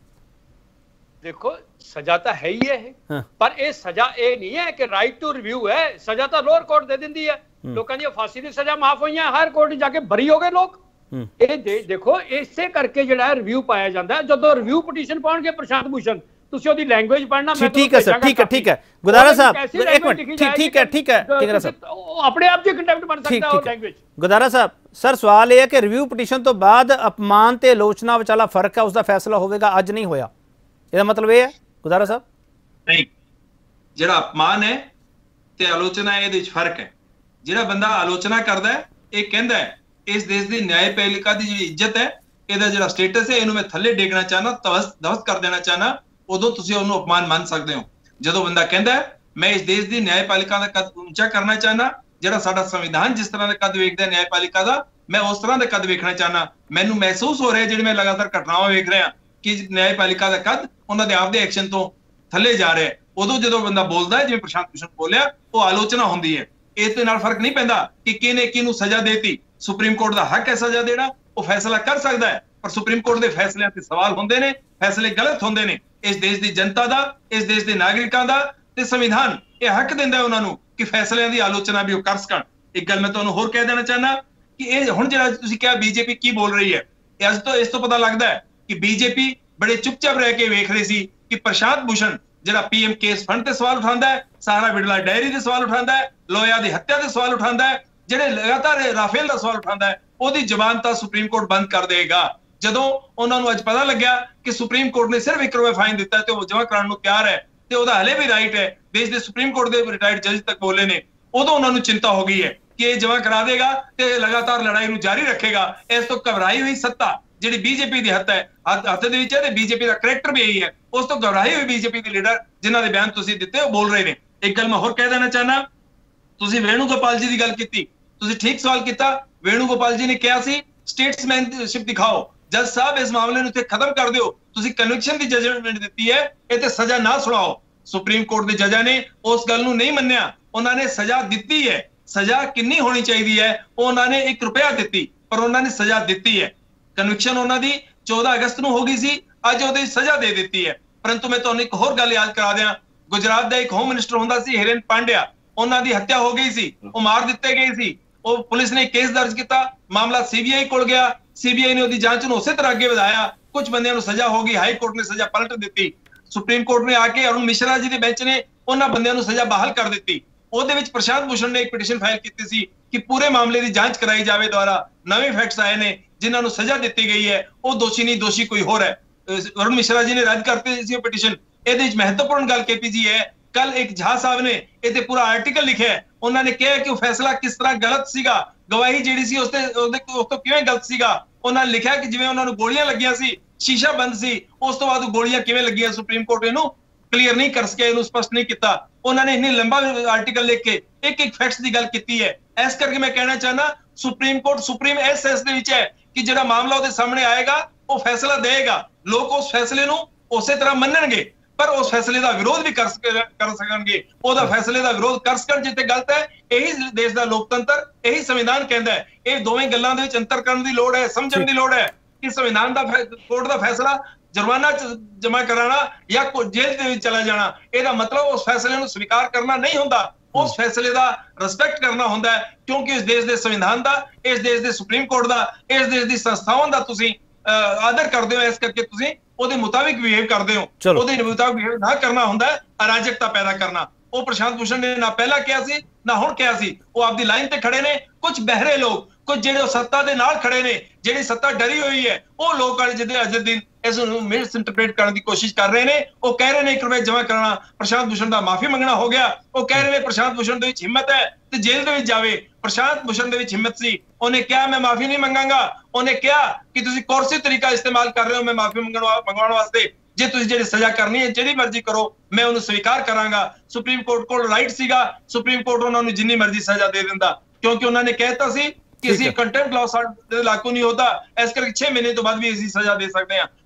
ਦੇਖੋ ਸਜ਼ਾ ਤਾਂ ਹੈ ਹੀ ਹੈ, ਪਰ ਇਹ ਸਜ਼ਾ ਇਹ ਨਹੀਂ ਹੈ ਕਿ ਰਾਈਟ ਟੂ ਰਿਵਿਊ ਹੈ। ਸਜ਼ਾ ਤਾਂ ਲੋਅਰ ਕੋਰਟ ਦੇ ਦਿੰਦੀ ਹੈ। ਲੋਕਾਂ ਦੀ ਫਾਂਸੀ ਦੀ ਸਜ਼ਾ ਮਾਫ ਹੋਈਆਂ, ਹਾਇਰ ਕੋਰਟ ਜਾ ਕੇ ਬਰੀ ਹੋ ਗਏ ਲੋਕ। ਇਹ ਦੇਖੋ ਇਸੇ ਕਰਕੇ ਜਿਹੜਾ ਰਿਵਿਊ ਪਾਇਆ ਜਾਂਦਾ, ਜਦੋਂ ਰਿਵਿਊ ਪਟੀਸ਼ਨ ਪਾਉਣਗੇ ਪ੍ਰਸ਼ਾਂਤ ਭੂਸ਼ਣ, ਤੁਸੀਂ ਉਹਦੀ ਲੈਂਗੁਏਜ ਪੜ੍ਹਨਾ। ਮੈਂ
ਠੀਕ ਹੈ ਸਰ, ਠੀਕ ਹੈ ਠੀਕ ਹੈ ਗੁਦਾਰਾ ਸਾਹਿਬ, ਇੱਕ ਮਿੰਟ, ਠੀਕ ਠੀਕ ਹੈ ਠੀਕ ਹੈ ਕਿੰਗਰਾ ਸਾਹਿਬ,
ਆਪਣੇ ਆਪ ਜੀ ਕੰਟੈਂਪਟ ਬਣ ਸਕਦਾ ਉਹ ਲੈਂਗੁਏਜ।
ਗੁਦਾਰਾ ਸਾਹਿਬ ਸਰ ਸਵਾਲ ਇਹ ਹੈ ਕਿ ਰਿਵਿਊ ਪਟੀਸ਼ਨ ਤੋਂ ਬਾਅਦ ਅਪਮਾਨ ਤੇ ਆਲੋਚਨਾ ਵਿਚਾਲਾ ਫਰਕ ਹੈ, ਉਸ ਦਾ ਫੈਸਲਾ ਹੋਵੇਗਾ, ਅੱਜ ਨਹੀਂ ਹੋਇਆ, ਇਹਦਾ ਮਤਲਬ ਇਹ ਹੈ ਗੁਦਾਰਾ ਸਾਹਿਬ?
ਨਹੀਂ, ਜਿਹੜਾ ਅਪਮਾਨ ਹੈ ਤੇ ਆਲੋਚਨਾ ਇਹਦੇ ਵਿੱਚ ਫਰਕ ਹੈ। ਜਿਹੜਾ ਬੰਦਾ ਆਲੋਚਨਾ ਕਰਦਾ ਹੈ ਇਹ ਕਹਿੰਦਾ ਹੈ ਇਸ ਦੇਸ਼ ਦੀ ਨਿਆਂਪਾਲਿਕਾ ਦੀ ਜਿਹੜੀ ਇੱਜ਼ਤ ਹੈ, ਇਹਦਾ ਜਿਹੜਾ ਸਟੇਟਸ ਹੈ, ਇਹਨੂੰ ਮੈਂ ਥੱਲੇ ਡੇਗਣਾ ਚਾਹਨਾ, ਤਵਸਤ ਦਵਸਤ ਕਰ ਦੇਣਾ ਚਾਹਨਾ, ਉਦੋਂ ਤੁਸੀਂ ਉਹਨੂੰ ਅਪਮਾਨ ਮੰਨ ਸਕਦੇ ਹੋ। ਜਦੋਂ ਬੰਦਾ ਕਹਿੰਦਾ ਮੈਂ ਇਸ ਦੇਸ਼ ਦੀ ਨਿਆਂਪਾਲਿਕਾ ਦਾ ਕੱਦ ਉੱਚਾ ਕਰਨਾ ਚਾਹਨਾ, ਜਿਹੜਾ ਸਾਡਾ ਸੰਵਿਧਾਨ ਜਿਸ ਤਰ੍ਹਾਂ ਦਾ ਕੱਦ ਵੇਖਦਾ ਨਿਆਂਪਾਲਿਕਾ ਦਾ, ਮੈਂ ਉਸ ਤਰ੍ਹਾਂ ਦਾ ਕੱਦ ਵੇਖਣਾ ਚਾਹਨਾ। ਮੈਨੂੰ ਮਹਿਸੂਸ ਹੋ ਰਿਹਾ, ਜਿਹੜੇ ਮੈਂ ਲਗਾਤਾਰ ਘਟਨਾਵਾਂ ਵੇਖ ਰਿਹਾ ਕਿ ਨਿਆਂਪਾਲਿਕਾ ਦਾ ਕੱਦ ਉਹਨਾਂ ਦੇ ਆਪਦੇ ਐਕਸ਼ਨ ਤੋਂ ਥੱਲੇ ਜਾ ਰਿਹਾ, ਉਦੋਂ ਜਦੋਂ ਬੰਦਾ ਬੋਲਦਾ ਹੈ, ਜਿਵੇਂ ਪ੍ਰਸ਼ਾਂਤ ਭੂਸ਼ਣ ਬੋਲਿਆ, ਉਹ ਆਲੋਚਨਾ ਹੁੰਦੀ ਹੈ। ਇਸ ਦੇ ਨਾਲ ਫਰਕ ਨਹੀਂ ਪੈਂਦਾ ਕਿ ਕਿਹਨੇ ਕਿਹਨੂੰ ਸਜ਼ਾ ਦੇਤੀ। ਸੁਪਰੀਮ ਕੋਰਟ ਦਾ ਹੱਕ ਹੈ ਸਜ਼ਾ ਦੇਣਾ, ਉਹ ਫੈਸਲਾ ਕਰ ਸਕਦਾ ਹੈ, ਪਰ ਸੁਪਰੀਮ ਕੋਰਟ ਦੇ ਫੈਸਲਿਆਂ ਤੇ ਸਵਾਲ ਹੁੰਦੇ ਨੇ, ਫੈਸਲੇ ਗਲਤ ਹੁੰਦੇ ਨੇ। ਇਸ ਦੇਸ਼ ਦੀ ਜਨਤਾ ਦਾ, ਇਸ ਦੇਸ਼ ਦੇ ਨਾਗਰਿਕਾਂ ਦਾ ਤੇ ਸੰਵਿਧਾਨ ਇਹ ਹੱਕ ਦਿੰਦਾ ਹੈ ਉਹਨਾਂ ਨੂੰ ਕਿ ਫੈਸਲਿਆਂ ਦੀ ਆਲੋਚਨਾ ਵੀ ਉਹ ਕਰ ਸਕਣ। ਇੱਕ ਗੱਲ ਮੈਂ ਤੁਹਾਨੂੰ ਹੋਰ ਕਹਿ ਦੇਣਾ ਚਾਹਨਾ ਕਿ ਇਹ ਹੁਣ ਜਿਹੜਾ ਤੁਸੀਂ ਕਿਹਾ ਬੀਜੇਪੀ ਕੀ ਬੋਲ ਰਹੀ ਹੈ, ਇਹ ਅੱਜ ਤੋਂ ਇਸ ਤੋਂ ਪਤਾ ਲੱਗਦਾ ਹੈ ਕਿ ਬੀਜੇਪੀ ਬੜੇ ਚੁੱਪਚਾਪ ਰਹਿ ਕੇ ਵੇਖ ਰਹੀ ਸੀ ਕਿ ਪ੍ਰਸ਼ਾਂਤ ਭੂਸ਼ਣ ਜਿਹੜਾ ਪੀਐਮ ਕੇਸ ਫੰਡ ਤੇ ਸਵਾਲ ਉਠਾਉਂਦਾ ਹੈ, ਸਹਾਰਾ ਬਿਰਲਾ ਡਾਇਰੀ ਦੇ ਸਵਾਲ ਉਠਾਉਂਦਾ ਹੈ, ਲੋਇਆ ਦੀ ਹੱਤਿਆ ਦੇ ਸਵਾਲ ਉਠਾਉਂਦਾ ਹੈ, ਜਿਹੜੇ ਲਗਾਤਾਰ ਰਾਫੇਲ ਦਾ ਸਵਾਲ ਉਠਾਉਂਦਾ ਹੈ, ਉਹਦੀ ਜ਼ਬਾਨ ਤਾਂ ਸੁਪਰੀਮ ਕੋਰਟ ਬੰਦ ਕਰ ਦੇਗਾ। ਜਦੋਂ ਉਹਨਾਂ ਨੂੰ ਅੱਜ ਪਤਾ ਲੱਗਿਆ ਕਿ ਸੁਪਰੀਮ ਕੋਰਟ ਨੇ ਸਿਰਫ ਇੱਕ ਰੁਪਏ ਫਾਈਨ ਦਿੱਤਾ ਤੇ ਉਹ ਜਮ੍ਹਾਂ ਕਰਾਉਣ ਨੂੰ ਤਿਆਰ ਹੈ ਤੇ ਉਹਦਾ ਹਲੇ ਵੀ ਰਾਈਟ ਹੈ, ਦੇਸ਼ ਦੇ ਸੁਪਰੀਮ ਕੋਰਟ ਦੇ ਰਿਟਾਇਰਡ ਜੱਜ ਤੱਕ ਬੋਲੇ ਨੇ, ਉਦੋਂ ਉਹਨਾਂ ਨੂੰ ਚਿੰਤਾ ਹੋ ਗਈ ਹੈ ਕਿ ਇਹ ਜਮ੍ਹਾਂ ਕਰਾ ਦੇਗਾ ਤੇ ਲਗਾਤਾਰ ਲੜਾਈ ਨੂੰ ਜਾਰੀ ਰੱਖੇਗਾ। ਇਸ ਤੋਂ ਘਬਰਾਈ ਹੋਈ ਸੱਤਾ ਜਿਹੜੀ ਬੀਜੇਪੀ ਦੀ ਹੱਥ ਹੈ ਹੱਥ ਦੇ ਵਿੱਚ ਹੈ ਤੇ ਬੀਜੇਪੀ ਦਾ ਕਰੈਕਟਰ ਵੀ ਇਹੀ ਹੈ, ਉਸ ਤੋਂ ਘਬਰਾਈ ਹੋਈ ਬੀਜੇਪੀ ਦੇ ਲੀਡਰ ਜਿਨ੍ਹਾਂ ਦੇ ਬਿਆਨ ਤੁਸੀਂ ਦਿੱਤੇ ਉਹ ਬੋਲ ਰਹੇ ਨੇ। ਇੱਕ ਗੱਲ ਮੈਂ ਹੋਰ ਕਹਿ ਦੇਣਾ ਚਾਹਨਾ, ਤੁਸੀਂ ਵੇਣੂਗੋਪਾਲ ਜੀ ਦੀ ਗੱਲ ਕੀਤੀ, ਤੁਸੀਂ ਠੀਕ ਸਵਾਲ ਕੀਤਾ। ਵੇਣੂਗੋਪਾਲ ਜੀ ਨੇ ਕਿਹਾ ਸੀ ਸਟੇਟਸਮੈਨਸ਼ਿਪ ਦਿਖਾਓ, ਜੱਜ ਸਾਹਿਬ ਇਸ ਮਾਮਲੇ ਨੂੰ ਇੱਥੇ ਖਤਮ ਕਰ ਦਿਓ, ਤੁਸੀਂ ਕਨਵਿਕਸ਼ਨ ਦੀ ਜਜਮੈਂਟ ਦਿੱਤੀ ਹੈ, ਇਹ ਤੇ ਸਜ਼ਾ ਨਾ ਸੁਣਾਓ। ਸੁਪਰੀਮ ਕੋਰਟ ਦੇ ਜੱਜਾਂ ਨੇ ਉਸ ਗੱਲ ਨੂੰ ਨਹੀਂ ਮੰਨਿਆ, ਉਹਨਾਂ ਨੇ ਸਜ਼ਾ ਦਿੱਤੀ ਹੈ। ਸਜ਼ਾ ਕਿੰਨੀ ਹੋਣੀ ਚਾਹੀਦੀ ਹੈ, ਉਹਨਾਂ ਨੇ ਇੱਕ ਰੁਪਇਆ ਦਿੱਤੀ, ਪਰ ਉਹਨਾਂ ਨੇ ਸਜ਼ਾ ਦਿੱਤੀ ਹੈ। ਕਨਵਿਕਸ਼ਨ ਉਹਨਾਂ ਦੀ ਚੌਦਾਂ ਅਗਸਤ ਨੂੰ ਹੋ ਗਈ ਸੀ, ਅੱਜ ਉਹਦੀ ਸਜ਼ਾ ਦੇ ਦਿੱਤੀ ਹੈ। ਪਰੰਤੂ ਮੈਂ ਤੁਹਾਨੂੰ ਇੱਕ ਹੋਰ ਗੱਲ ਯਾਦ ਕਰਾ ਦਿਆਂ, ਗੁਜਰਾਤ ਦਾ ਇੱਕ ਹੋਮ ਮਿਨਿਸਟਰ ਹੁੰਦਾ ਸੀ ਹਿਰਨ ਪਾਂਡਿਆ, ਉਹਨਾਂ ਦੀ ਹੱਤਿਆ ਹੋ ਗਈ ਸੀ, ਉਹ ਮਾਰ ਦਿੱਤੇ ਗਏ ਸੀ। ਉਹ ਪੁਲਿਸ ਨੇ ਕੇਸ ਦਰਜ ਕੀਤਾ, ਮਾਮਲਾ ਸੀਬੀਆਈ ਕੋਲ ਗਿਆ, ਸੀਬੀਆਈ ਨੇ ਉਹਦੀ ਜਾਂਚ ਨੂੰ ਉਸੇ ਤਰ੍ਹਾਂ ਅੱਗੇ ਵਧਾਇਆ, ਕੁਝ ਬੰਦਿਆਂ ਨੂੰ ਸਜ਼ਾ ਹੋ ਗਈ, ਹਾਈ ਕੋਰਟ ਨੇ ਸਜ਼ਾ ਪਲਟ ਦਿੱਤੀ, ਸੁਪਰੀਮ ਕੋਰਟ ਨੇ ਆ ਕੇ ਅਰੁਣ ਮਿਸ਼ਰਾ ਜੀ ਦੇ ਬੈਂਚ ਨੇ ਉਹਨਾਂ ਬੰਦਿਆਂ ਨੂੰ ਸਜ਼ਾ ਬਹਾਲ ਕਰ ਦਿੱਤੀ। ਉਹਦੇ ਵਿੱਚ ਪ੍ਰਸ਼ਾਂਤ ਭੂਸ਼ਣ ਨੇ ਇੱਕ ਪਟੀਸ਼ਨ ਫਾਈਲ ਕੀਤੀ ਸੀ ਕਿ ਪੂਰੇ ਮਾਮਲੇ ਦੀ ਜਾਂਚ ਕਰਾਈ ਜਾਵੇ ਦੁਆਰਾ, ਨਵੇਂ ਫੈਕਟਸ ਆਏ ਨੇ ਜਿਨ੍ਹਾਂ ਨੂੰ ਸਜ਼ਾ ਦਿੱਤੀ ਗਈ ਹੈ, ਉਹ ਦੋਸ਼ੀ ਨਹੀਂ, ਦੋਸ਼ੀ ਕੋਈ ਹੋਰ ਹੈ। ਅਰੁਣ ਮਿਸ਼ਰਾ ਜੀ ਨੇ ਰੱਦ ਕਰਤੀ ਸੀ ਉਹ ਪਟੀਸ਼ਨ। ਇਹਦੇ ਵਿੱਚ ਮਹੱਤਵਪੂਰਨ ਗੱਲ ਕੇਪੀ ਜੀ ਹੈ, ਕੱਲ ਇੱਕ ਝਾ ਸਾਹਿਬ ਨੇ ਇਹਦੇ ਪੂਰਾ ਆਰਟੀਕਲ ਲਿਖਿਆ ਹੈ, ਉਹਨਾਂ ਨੇ ਕਿਹਾ ਕਿ ਉਹ ਫੈਸਲਾ ਕਿਸ ਤਰ੍ਹਾਂ ਗਲਤ ਸੀਗਾ, ਗਵਾਹੀ ਜਿਹੜੀ ਸੀ ਉਸਤੇ ਉਹਦੇ ਉਸ ਤੋਂ ਕਿਵੇਂ ਗਲਤ ਸੀਗਾ। ਉਹਨਾਂ ਨੇ ਲਿਖਿਆ ਕਿ ਜਿਵੇਂ ਉਹਨਾਂ ਨੂੰ ਗੋਲੀਆਂ ਲੱਗੀਆਂ ਸੀ, ਸ਼ੀਸ਼ਾ ਬੰਦ ਸੀ, ਉਸ ਤੋਂ ਬਾਅਦ ਗੋਲੀਆਂ ਕਿਵੇਂ ਲੱਗੀਆਂ, ਸੁਪਰੀਮ ਕੋਰਟ ਇਹਨੂੰ ਕਲੀਅਰ ਨਹੀਂ ਕਰ ਸਕਿਆ, ਇਹਨੂੰ ਸਪਸ਼ਟ ਨਹੀਂ ਕੀਤਾ। ਉਹਨਾਂ ਨੇ ਇੰਨੀ ਲੰਬਾ ਆਰਟੀਕਲ ਲਿਖ ਕੇ ਇੱਕ ਇੱਕ ਫੈਕਟਸ ਦੀ ਗੱਲ ਕੀਤੀ ਹੈ। ਇਸ ਕਰਕੇ ਮੈਂ ਕਹਿਣਾ ਚਾਹਨਾ supreme court supreme S S ਦੇ ਵਿੱਚ ਹੈ ਕਿ ਜਿਹੜਾ ਮਾਮਲਾ ਉਹਦੇ ਸਾਹਮਣੇ ਆਏਗਾ ਉਹ ਫੈਸਲਾ ਦੇਗਾ, ਲੋਕ ਉਸ ਫੈਸਲੇ ਨੂੰ ਉਸੇ ਤਰ੍ਹਾਂ ਮੰਨਣਗੇ, ਪਰ ਉਸ ਫੈਸਲੇ ਦਾ ਵਿਰੋਧ ਵੀ ਕਰ ਕਰ ਸਕਣਗੇ, ਉਹਦਾ ਫੈਸਲੇ ਦਾ ਵਿਰੋਧ ਕਰ ਸਕਣ ਜਿੱਥੇ ਗਲਤ ਹੈ। ਇਹੀ ਦੇਸ਼ ਦਾ ਲੋਕਤੰਤਰ, ਇਹੀ ਸੰਵਿਧਾਨ ਕਹਿੰਦਾ ਹੈ। ਇਹ ਦੋਵੇਂ ਗੱਲਾਂ ਦੇ ਵਿੱਚ ਅੰਤਰ ਕਰਨ ਦੀ ਲੋੜ ਹੈ, ਸਮਝਣ ਦੀ ਲੋੜ ਹੈ ਕਿ ਸੰਵਿਧਾਨ ਦਾ ਕੋਰਟ ਦਾ ਫੈਸਲਾ ਜੁਰਮਾਨਾ ਜਮ੍ਹਾਂ ਕਰਾਣਾ ਜਾਂ ਜੇਲ੍ਹ ਦੇ ਵਿੱਚ ਚਲਾ ਜਾਣਾ, ਇਹਦਾ ਮਤਲਬ ਉਸ ਫੈਸਲੇ ਨੂੰ ਸਵੀਕਾਰ ਕਰਨਾ ਨਹੀਂ ਹੁੰਦਾ, ਉਸ ਫੈਸਲੇ ਦਾ ਰਿਸਪੈਕਟ ਕਰਨਾ ਹੁੰਦਾ ਹੈ, ਕਿਉਂਕਿ ਇਸ ਦੇਸ਼ ਦੇ ਸੰਵਿਧਾਨ ਦਾ, ਇਸ ਦੇਸ਼ ਦੇ ਸੁਪਰੀਮ ਕੋਰਟ ਦਾ, ਇਸ ਦੇਸ਼ ਦੀ ਸੰਸਥਾਵਾਂ ਦਾ ਤੁਸੀਂ ਆਦਰ ਕਰਦੇ ਹੋ, ਇਸ ਕਰਕੇ ਤੁਸੀਂ ਉਹਦੇ ਮੁਤਾਬਿਕ ਬਿਹੇਵ ਕਰਦੇ ਹੋ। ਉਹਦੇ ਮੁਤਾਬਿਕ ਬਿਹੇਵ ਨਾ ਕਰਨਾ ਹੁੰਦਾ ਹੈ ਅਰਾਜਕਤਾ ਪੈਦਾ ਕਰਨਾ। ਉਹ ਪ੍ਰਸ਼ਾਂਤ ਭੂਸ਼ਣ ਨੇ ਨਾ ਪਹਿਲਾਂ ਕਿਹਾ ਸੀ ਨਾ ਹੁਣ ਕਿਹਾ ਸੀ, ਉਹ ਆਪਦੀ ਲਾਈਨ ਤੇ ਖੜੇ ਨੇ। ਕੁਝ ਬਹਿਰੇ ਲੋਕ, ਕੁਝ ਜਿਹੜੇ ਸੱਤਾ ਦੇ ਨਾਲ ਖੜੇ ਨੇ, ਜਿਹੜੀ ਸੱਤਾ ਡਰੀ ਹੋਈ ਹੈ, ਉਹ ਲੋਕ ਵਾਲੇ ਜਿਹਦੇ ਅੱਜ ਦਿਨ ਇਸ ਨੂੰ ਮਿਸ ਇੰਟਰਪ੍ਰੀਟ ਕਰਨ ਦੀ ਕੋਸ਼ਿਸ਼ ਕਰ ਰਹੇ ਨੇ। ਉਹ ਕਹਿ ਰਹੇ ਨੇ ਇੱਕ ਰੁਪਏ ਜਮ੍ਹਾਂ ਕਰਾਉਣਾ ਪ੍ਰਸ਼ਾਂਤ ਭੂਸ਼ਣ ਦਾ ਮਾਫੀ ਮੰਗਣਾ ਹੋ ਗਿਆ। ਉਹ ਕਹਿ ਰਹੇ ਨੇ ਪ੍ਰਸ਼ਾਂਤ ਭੂਸ਼ਣ ਦੇ ਵਿੱਚ ਹਿੰਮਤ ਹੈ ਤੇ ਜੇਲ੍ਹ ਦੇ ਵਿੱਚ ਜਾਵੇ। ਪ੍ਰਸ਼ਾਂਤ ਭੂਸ਼ਣ ਦੇ ਵਿੱਚ ਹਿੰਮਤ ਸੀ, ਉਹਨੇ ਕਿਹਾ ਮੈਂ ਮਾਫੀ ਨਹੀਂ ਮੰਗਾਂਗਾ। ਉਹਨੇ ਕਿਹਾ ਕਿ ਤੁਸੀਂ ਕੋਰਸੀ ਤਰੀਕਾ ਇਸਤੇਮਾਲ ਕਰ ਰਹੇ ਹੋ ਮੈਂ ਮਾਫੀ ਮੰਗਣ ਮੰਗਵਾਉਣ ਵਾਸਤੇ, ਜੇ ਤੁਸੀਂ ਜਿਹੜੀ ਸਜ਼ਾ ਕਰਨੀ ਹੈ ਜਿਹੜੀ ਮਰਜ਼ੀ ਕਰੋ, ਮੈਂ ਉਹਨੂੰ ਸਵੀਕਾਰ ਕਰਾਂਗਾ। ਸੁਪਰੀਮ ਕੋਰਟ ਕੋਲ ਰਾਈਟ ਸੀਗਾ, ਸੁਪਰੀਮ ਕੋਰਟ ਉਹਨਾਂ ਨੂੰ ਜਿੰਨੀ ਮਰਜ਼ੀ ਸਜ਼ਾ ਦੇ ਦਿੰਦਾ, ਕਿਉਂਕਿ ਉਹਨਾਂ ਨੇ ਕਹਿਤਾ ਸੀ ਕਿ ਅਸੀਂ ਕੰਟੈਂਪਟ ਲਾਅ ਸਾਡੇ ਲਾਗੂ ਨਹੀਂ ਹੁੰਦਾ, ਇਸ ਕਰਕੇ ਛੇ ਮਹੀਨੇ ਤੋਂ ਬਾਅਦ ਵੀ ਅਸੀਂ ਸਜ਼ਾ ਦੇ ਸਕਦੇ ਹਾਂ।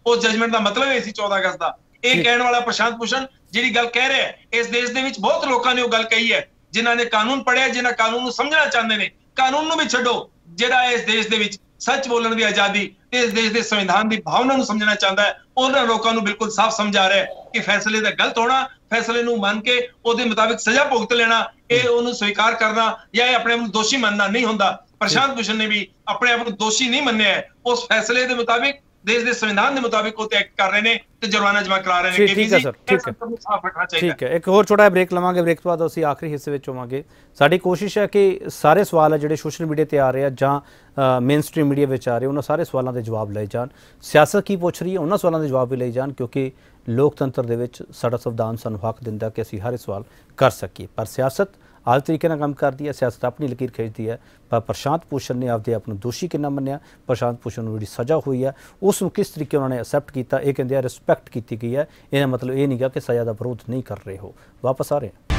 उस जजमेंट का मतलब है चौदह अगस्त का। ਇਹ ਕਹਿਣ ਵਾਲਾ ਪ੍ਰਸ਼ਾਂਤ ਭੂਸ਼ਣ ਜਿਹੜੀ ਗੱਲ ਕਹਿ ਰਿਹਾ ਹੈ, ਇਸ ਦੇਸ਼ ਦੇ ਵਿੱਚ ਬਹੁਤ ਲੋਕਾਂ ਨੇ ਉਹ ਗੱਲ ਕਹੀ ਹੈ ਜਿਨ੍ਹਾਂ ਨੇ ਕਾਨੂੰਨ ਪੜ੍ਹਿਆ, ਜਿਨ੍ਹਾਂ ਕਾਨੂੰਨ ਨੂੰ ਸਮਝਣਾ ਚਾਹੁੰਦੇ ਨੇ। ਕਾਨੂੰਨ ਨੂੰ ਵੀ ਛੱਡੋ, ਜਿਹੜਾ ਇਸ ਦੇਸ਼ ਦੇ ਵਿੱਚ ਸੱਚ ਬੋਲਣ ਦੀ ਆਜ਼ਾਦੀ ਤੇ ਇਸ ਦੇਸ਼ ਦੇ ਸੰਵਿਧਾਨ ਦੀ ਭਾਵਨਾ ਨੂੰ ਸਮਝਣਾ ਚਾਹੁੰਦਾ ਹੈ, ਉਹਨਾਂ ਲੋਕਾਂ ਨੂੰ ਬਿਲਕੁਲ ਸਾਫ਼ ਸਮਝ ਆ ਰਿਹਾ ਹੈ ਕਿ ਫੈਸਲੇ ਦਾ ਗਲਤ ਹੋਣਾ, ਫੈਸਲੇ ਨੂੰ ਮੰਨ ਕੇ ਉਹਦੇ ਮੁਤਾਬਿਕ ਸਜ਼ਾ ਭੁਗਤ ਲੈਣਾ, ਇਹ ਉਹਨੂੰ ਸਵੀਕਾਰ ਕਰਨਾ ਜਾਂ ਇਹ ਆਪਣੇ ਆਪ ਨੂੰ ਦੋਸ਼ੀ ਮੰਨਣਾ ਨਹੀਂ ਹੁੰਦਾ। ਪ੍ਰਸ਼ਾਂਤ ਭੂਸ਼ਣ ਨੇ ਵੀ ਆਪਣੇ ਆਪ ਨੂੰ ਦੋਸ਼ੀ ਨਹੀਂ ਮੰਨਿਆ ਹੈ, ਉਸ ਫੈਸਲੇ ਦੇ ਮੁਤਾਬਿਕ देश के संविधान के मुताबिक वो एक्ट कर रहे हैं ते जुर्माना जमा करा रहे हैं।
ठीक है सर, ठीक है, ठीक है। एक होर छोटा ब्रेक लवांगे, ब्रेक तो बाद असीं आखिरी हिस्से विच होवांगे। साडी कोशिश है कि सारे सवाल है जिहड़े सोशल मीडिया ते आ रहे हैं जां मेन स्ट्रीम मीडिया विच आ रहे उन्हां सारे सवालों के जवाब लए जान। सियासत की पुछ रही है उन्हां सवालों के जवाब भी लए जान, क्योंकि लोकतंत्र दे विच साडा संविधान सानूं हक दिंदा कि असीं हर सवाल कर सकीए। पर सियासत आल तरीके नाल काम करती है, सियासत अपनी लकीर खिंचती है। पर प्रशांत भूषण ने आपदे आप नूं दोषी किन्ना मन्निया, प्रशांत भूषण नूं जिहड़ी सज़ा हुई है उस नूं किस तरीके उन्होंने एक्सैप्ट किया, ये कहते हैं रिस्पैक्ट की गई है। इसका मतलब ये नहीं गा कि सज़ा का विरोध नहीं कर रहे हो। वापस आ रहे हैं।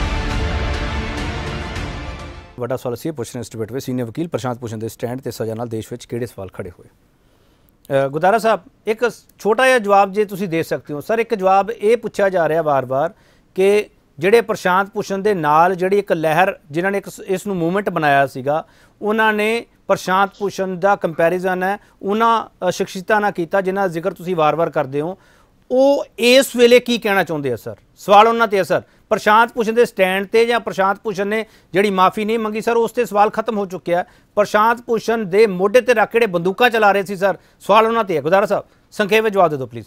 वड्डा सवाल असीं पुछ रहे इस डिबेट में सीनियर वकील प्रशांत भूषण के स्टैंड ते सज़ा नाल देश में किहड़े सवाल खड़े होए। गुरदारा साहब, एक छोटा जिहा जवाब जे तुसीं दे सकते हो सर। एक जवाब ये पूछा जा रहा बार बार कि ਜਿਹੜੇ ਪ੍ਰਸ਼ਾਂਤ ਭੂਸ਼ਣ ਦੇ ਨਾਲ ਜਿਹੜੀ ਇੱਕ ਲਹਿਰ ਜਿਨ੍ਹਾਂ ਨੇ ਇੱਕ ਇਸ ਨੂੰ ਮੂਵਮੈਂਟ ਬਣਾਇਆ ਸੀਗਾ, ਉਹਨਾਂ ਨੇ ਪ੍ਰਸ਼ਾਂਤ ਭੂਸ਼ਣ ਦਾ ਕੰਪੈਰੀਜ਼ਨ ਹੈ ਉਹਨਾਂ ਸ਼ਖਸੀਅਤਾਂ ਨਾਲ ਕੀਤਾ ਜਿਨ੍ਹਾਂ ਦਾ ਜ਼ਿਕਰ ਤੁਸੀਂ ਵਾਰ-ਵਾਰ ਕਰਦੇ ਹੋ। ਉਹ ਇਸ ਵੇਲੇ ਕੀ ਕਹਿਣਾ ਚਾਹੁੰਦੇ ਆ ਸਰ? ਸਵਾਲ ਉਹਨਾਂ ਤੇ ਹੈ ਸਰ, ਪ੍ਰਸ਼ਾਂਤ ਭੂਸ਼ਣ ਦੇ ਸਟੈਂਡ ਤੇ ਜਾਂ ਪ੍ਰਸ਼ਾਂਤ ਭੂਸ਼ਣ ਨੇ ਜਿਹੜੀ ਮਾਫੀ ਨਹੀਂ ਮੰਗੀ ਸਰ, ਉਸ ਤੇ ਸਵਾਲ ਖਤਮ ਹੋ ਚੁੱਕਿਆ। ਪ੍ਰਸ਼ਾਂਤ ਭੂਸ਼ਣ ਦੇ ਮੋਢੇ ਤੇ ਰੱਖ ਕੇ ਬੰਦੂਕਾਂ ਚਲਾ ਰਹੇ ਸੀ ਸਰ, ਸਵਾਲ ਉਹਨਾਂ ਤੇ ਹੈ। ਗੁਰਦਾਰਾ ਸਾਹਿਬ ਸੰਖੇਪ ਵਿੱਚ ਜਵਾਬ ਦੇ ਦਿਓ ਪਲੀਜ਼।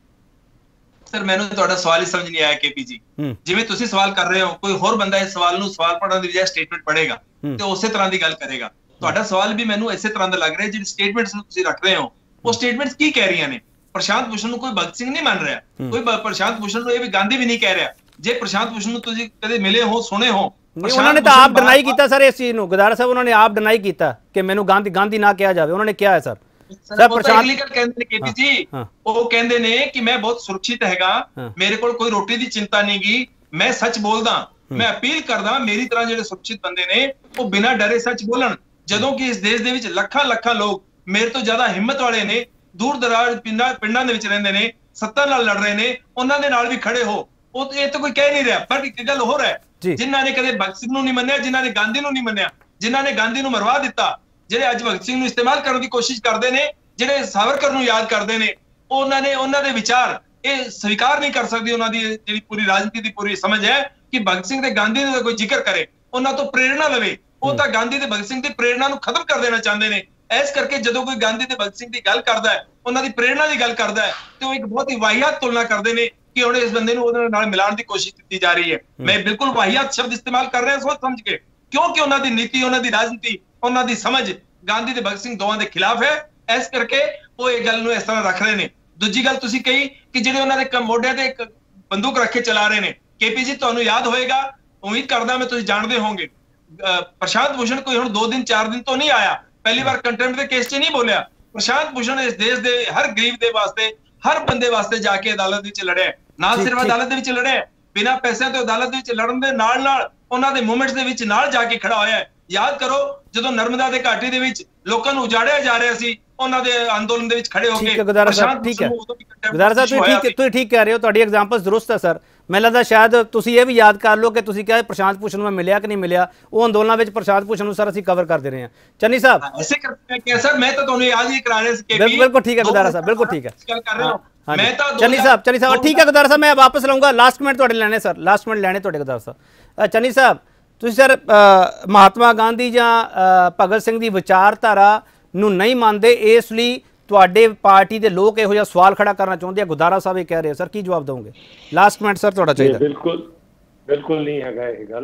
सर मैंने ਤੁਹਾਡਾ सवाल ही समझ नहीं आया केपी जी। ਜਿਵੇਂ ਤੁਸੀਂ ਸਵਾਲ ਕਰ ਰਹੇ ਹੋ, ਕੋਈ ਹੋਰ ਬੰਦਾ ਇਸ ਸਵਾਲ ਨੂੰ ਸਵਾਲ ਪੜਨ ਦੀ ਬਜਾਏ ਸਟੇਟਮੈਂਟ ਪੜੇਗਾ ਤੇ ਉਸੇ ਤਰ੍ਹਾਂ ਦੀ ਗੱਲ ਕਰੇਗਾ। ਤੁਹਾਡਾ ਸਵਾਲ ਵੀ ਮੈਨੂੰ ਇਸੇ ਤਰ੍ਹਾਂ ਦਾ ਲੱਗ ਰਿਹਾ, ਜਿਹੜੀ ਸਟੇਟਮੈਂਟਸ ਨੂੰ ਤੁਸੀਂ ਰੱਖ ਰਹੇ ਹੋ ਉਹ ਸਟੇਟਮੈਂਟਸ ਕੀ ਕਹਿ ਰਹੀਆਂ ਨੇ? ਪ੍ਰਸ਼ਾਂਤ ਭੂਸ਼ਣ ਨੂੰ ਕੋਈ ਭਗਤ ਸਿੰਘ ਨਹੀਂ ਮੰਨ ਰਿਹਾ, ਕੋਈ ਪ੍ਰਸ਼ਾਂਤ ਭੂਸ਼ਣ ਨੂੰ ਇਹ ਵੀ ਗਾਂਧੀ ਵੀ ਨਹੀਂ ਕਹਿ ਰਿਹਾ। ਜੇ ਪ੍ਰਸ਼ਾਂਤ ਭੂਸ਼ਣ ਨੂੰ ਤੁਸੀਂ ਕਦੇ ਮਿਲੇ ਹੋ, ਸੁਣੇ ਹੋ,
ਉਹਨਾਂ ਨੇ ਤਾਂ ਆਪ ਡਿਨਾਈ ਕੀਤਾ ਸਰ ਇਸ ਚੀਜ਼ ਨੂੰ। ਗੁਰਦਾਰਾ ਸਾਹਿਬ ਉਹਨਾਂ ਨੇ ਆਪ ਡਿਨਾਈ ਕੀਤਾ ਕਿ ਮੈਨੂੰ ਗਾਂਧੀ ਗਾਂਧੀ ਨਾ ਕਿਹਾ ਜਾਵੇ। ਉਹਨਾਂ ਨੇ ਕਿਹਾ ਹੈ ਸਰ।
सर प्रशांत कहते ने केपी जी, वो कहते ने कि मैं बहुत सुरक्षित हैगा, मेरे को कोई रोटी दी चिंता नहीं गी, मैं सच बोलदा, मैं अपील करदा मेरी तरह जेडे सुरक्षित बंदे ने वो बिना डरे सच बोलन। जदों कि इस देश दे विच ਲੱਖਾਂ ਲੱਖਾਂ लोग मेरे तो ज्यादा हिम्मत वाले ने, दूर दराज पिंडां पिंडां दे विच रहिंदे ने, सत्ता नाल लड़ रहे ने, उन्हां दे नाल भी खड़े हो। वो तो ये तो कोई कह नहीं रहा, पर एक गल हो रहा है, जिन्हां ने कदे भगत सिंह नूं नहीं मन्निया, जिन्हां ने गांधी नूं नहीं मन्निया, जिन्हां ने गांधी नूं मरवा दिता, ਜਿਹੜੇ ਅੱਜ ਭਗਤ ਸਿੰਘ ਨੂੰ ਇਸਤੇਮਾਲ ਕਰਨ ਦੀ ਕੋਸ਼ਿਸ਼ ਕਰਦੇ ਨੇ, ਜਿਹੜੇ ਸਾਵਰਕਰ ਨੂੰ ਯਾਦ ਕਰਦੇ ਨੇ, ਉਹਨਾਂ ਨੇ ਉਹਨਾਂ ਦੇ ਵਿਚਾਰ ਇਹ ਸਵੀਕਾਰ ਨਹੀਂ ਕਰ ਸਕਦੇ। ਉਹਨਾਂ ਦੀ ਜਿਹੜੀ ਪੂਰੀ ਰਾਜਨੀਤੀ ਦੀ ਪੂਰੀ ਸਮਝ ਹੈ ਕਿ ਭਗਤ ਸਿੰਘ ਤੇ ਗਾਂਧੀ ਦਾ ਕੋਈ ਜ਼ਿਕਰ ਕਰੇ, ਉਹਨਾਂ ਤੋਂ ਪ੍ਰੇਰਣਾ ਲਵੇ। ਉਹ ਤਾਂ ਗਾਂਧੀ ਤੇ ਭਗਤ ਸਿੰਘ ਦੀ ਪ੍ਰੇਰਣਾ ਨੂੰ ਖਤਮ ਕਰ ਦੇਣਾ ਚਾਹੁੰਦੇ ਨੇ। ਇਸ ਕਰਕੇ ਜਦੋਂ ਕੋਈ ਗਾਂਧੀ ਤੇ ਭਗਤ ਸਿੰਘ ਦੀ ਗੱਲ ਕਰਦਾ ਹੈ, ਉਹਨਾਂ ਦੀ ਪ੍ਰੇਰਣਾ ਦੀ ਗੱਲ ਕਰਦਾ ਹੈ, ਤੇ ਉਹ ਇੱਕ ਬਹੁਤ ਹੀ ਵਾਹਿਯਾਤ ਤੁਲਨਾ ਕਰਦੇ ਨੇ ਕਿ ਹੁਣ ਇਸ ਬੰਦੇ ਨੂੰ ਉਹਦੇ ਨਾਲ ਮਿਲਾਉਣ ਦੀ ਕੋਸ਼ਿਸ਼ ਕੀਤੀ ਜਾ ਰਹੀ ਹੈ। ਮੈਂ ਬਿਲਕੁਲ ਵਾਹਿਯਾਤ ਸ਼ਬਦ ਇਸਤੇਮਾਲ ਕਰ ਰਿਹਾ ਸੋਚ ਸਮਝ ਕੇ, ਕਿਉਂਕਿ ਉਹਨਾਂ ਦੀ ਨੀਤੀ, ਉਹਨਾਂ ਦੀ ਰਾਜਨੀਤੀ, ਉਹਨਾਂ ਦੀ ਸਮਝ ਗਾਂਧੀ ਤੇ ਭਗਤ ਸਿੰਘ ਦੋਵਾਂ ਦੇ ਖਿਲਾਫ ਹੈ। ਇਸ ਕਰਕੇ ਉਹ ਇਹ ਗੱਲ ਨੂੰ ਇਸ ਤਰ੍ਹਾਂ ਰੱਖ ਰਹੇ ਨੇ। ਦੂਜੀ ਗੱਲ ਤੁਸੀਂ ਕਹੀ ਕਿ ਜਿਹੜੇ ਉਹਨਾਂ ਦੇ ਮੋਢਿਆਂ ਤੇ ਇੱਕ ਬੰਦੂਕ ਰੱਖ ਕੇ ਚਲਾ ਰਹੇ ਨੇ। ਕੇਪੀ ਜੀ ਤੁਹਾਨੂੰ ਯਾਦ ਹੋਏਗਾ, ਉਮੀਦ ਕਰਦਾ ਮੈਂ ਤੁਸੀਂ ਜਾਣਦੇ ਹੋਵੋਗੇ, ਪ੍ਰਸ਼ਾਂਤ ਭੂਸ਼ਣ ਕੋਈ ਹੁਣ ਦੋ ਦਿਨ ਚਾਰ ਦਿਨ ਤੋਂ ਨਹੀਂ ਆਇਆ, ਪਹਿਲੀ ਵਾਰ ਕੰਟੈਂਪਟ ਦੇ ਕੇਸ 'ਚ ਨਹੀਂ ਬੋਲਿਆ। ਪ੍ਰਸ਼ਾਂਤ ਭੂਸ਼ਣ ਇਸ ਦੇਸ਼ ਦੇ ਹਰ ਗਰੀਬ ਦੇ ਵਾਸਤੇ, ਹਰ ਬੰਦੇ ਵਾਸਤੇ ਜਾ ਕੇ ਅਦਾਲਤ ਵਿੱਚ ਲੜਿਆ। ਨਾ ਸਿਰਫ ਅਦਾਲਤ ਦੇ ਵਿੱਚ ਲੜਿਆ, ਬਿਨਾਂ ਪੈਸਿਆਂ ਤੋਂ ਅਦਾਲਤ ਦੇ ਵਿੱਚ ਲੜਨ ਦੇ ਨਾਲ ਨਾਲ ਉਹਨਾਂ ਦੇ ਮੂਵਮੈਂਟਸ ਦੇ ਵਿੱਚ ਨਾਲ ਜਾ ਕੇ ਖੜਾ ਹੋਇਆ ਹੈ। ਯਾਦ ਕਰੋ ਜਦੋਂ ਨਰਮਦਾ ਦੇ ਘਾਟੀ ਦੇ ਵਿੱਚ ਲੋਕਾਂ ਨੂੰ ਉਜਾੜਿਆ ਜਾ ਰਿਹਾ ਸੀ, ਉਹਨਾਂ ਦੇ ਅੰਦੋਲਨ ਦੇ ਵਿੱਚ ਖੜੇ ਹੋ ਕੇ
ਗੁਰਦਾਰਾ ਸਾਹਿਬ ਠੀਕ ਹੈ, ਗੁਰਦਾਰਾ ਸਾਹਿਬ ਤੁਸੀਂ ਠੀਕ ਤੁਸੀਂ ਠੀਕ ਕਹਿ ਰਹੇ ਹੋ, ਤੁਹਾਡੀ ਐਗਜ਼ਾਮਪਲਸ ਦਰੁਸਤ ਹੈ ਸਰ। ਮੈਨੂੰ ਲੱਗਦਾ ਸ਼ਾਇਦ ਤੁਸੀਂ ਇਹ ਵੀ ਯਾਦ ਕਰ ਲਓ ਕਿ ਤੁਸੀਂ ਕਿਹਾ ਪ੍ਰਸ਼ਾਂਤ ਭੂਸ਼ਣ ਨੂੰ ਮਿਲਿਆ ਕਿ ਨਹੀਂ ਮਿਲਿਆ। ਉਹ ਅੰਦੋਲਨਾਂ ਵਿੱਚ ਪ੍ਰਸ਼ਾਂਤ ਭੂਸ਼ਣ ਨੂੰ ਸਰ ਅਸੀਂ ਕਵਰ ਕਰਦੇ ਰਹੇ ਹਾਂ। ਚੰਨੀ ਸਾਹਿਬ
ਐਸੇ ਕਰਕੇ ਸਰ ਮੈਂ ਤਾਂ ਤੁਹਾਨੂੰ ਯਾਦ ਹੀ ਕਰਾ ਰਿਹਾ ਸੀ ਕਿ
ਬਿਲਕੁਲ ਠੀਕ ਹੈ ਗੁਰਦਾਰਾ ਸਾਹਿਬ, ਬਿਲਕੁਲ ਠੀਕ ਹੈ
ਗੱਲ ਕਰ ਰਹੇ ਹੋ। ਮੈਂ ਤਾਂ
ਚੰਨੀ ਸਾਹਿਬ ਚੰਨੀ ਸਾਹਿਬ ਠੀਕ ਹੈ ਗੁਰਦਾਰਾ ਸਾਹਿਬ, ਮੈਂ ਵਾਪਸ ਲਊਂਗਾ। ਲਾਸਟ ਮਿੰਟ ਤੁਹਾਡੇ ਲੈਣੇ ਸਰ, ਲਾਸਟ ਮਿੰਟ ਲੈਣੇ ਤੁਹਾਡੇ ਗੁਰਦਾਰਾ ਸਾਹਿਬ। ਚੰਨੀ ਸਾਹਿਬ ਤੁਸੀਂ ਸਰ ਮਹਾਤਮਾ ਗਾਂਧੀ ਜਾਂ ਭਗਤ ਸਿੰਘ ਦੀ ਵਿਚਾਰਧਾਰਾ ਨੂੰ ਨਹੀਂ ਮੰਨਦੇ, ਇਸ ਲਈ ਤੁਹਾਡੇ ਪਾਰਟੀ ਦੇ ਲੋਕ ਇਹੋ ਜਿਹਾ ਸਵਾਲ ਖੜਾ ਕਰਨਾ ਚਾਹੁੰਦੇ ਆ। ਗੁਰਦਾਰਾ ਸਾਹਿਬ ਇਹ ਕਹਿ ਰਹੇ ਸਰ, ਕੀ ਜਵਾਬ ਦਵੋਗੇ? ਲਾਸਟ ਮਿੰਟ ਸਰ ਤੁਹਾਡਾ ਚਾਹੀਦਾ।
ਬਿਲਕੁਲ ਬਿਲਕੁਲ ਨਹੀਂ ਹੈਗਾ ਇਹ ਗੱਲ।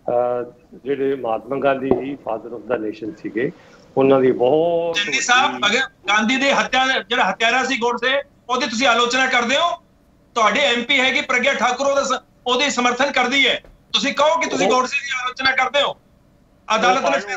ਜਿਹੜੇ ਮਹਾਤਮਾ ਗਾਂਧੀ ਹੀ ਫਾਦਰ ਆਫ ਦਾ ਨੇਸ਼ਨ ਸੀਗੇ, ਉਹਨਾਂ ਦੀ ਬਹੁਤ
ਚੰਨੀ ਸਾਹਿਬ ਗਾਂਧੀ ਦੇ ਹੱਤਿਆ ਜਿਹੜਾ ਹੱਤਿਆਰਾ ਸੀ ਗੋਡਸੇ, ਉਹਦੀ ਤੁਸੀਂ ਆਲੋਚਨਾ ਕਰਦੇ ਹੋ। ਤੁਹਾਡੇ ਐਮਪੀ ਹੈਗੀ ਪ੍ਰਗਿਆ ਠਾਕੁਰ, ਉਹਦਾ ਉਹਦੇ ਸਮਰਥਨ ਕਰਦੀ ਹੈ। ਤੁਸੀਂ ਕਹੋ ਕਿ ਤੁਸੀਂ ਗੋਡਸੇ ਦੀ ਆਲੋਚਨਾ ਕਰਦੇ ਹੋ। ਅਦਾਲਤ ਨੇ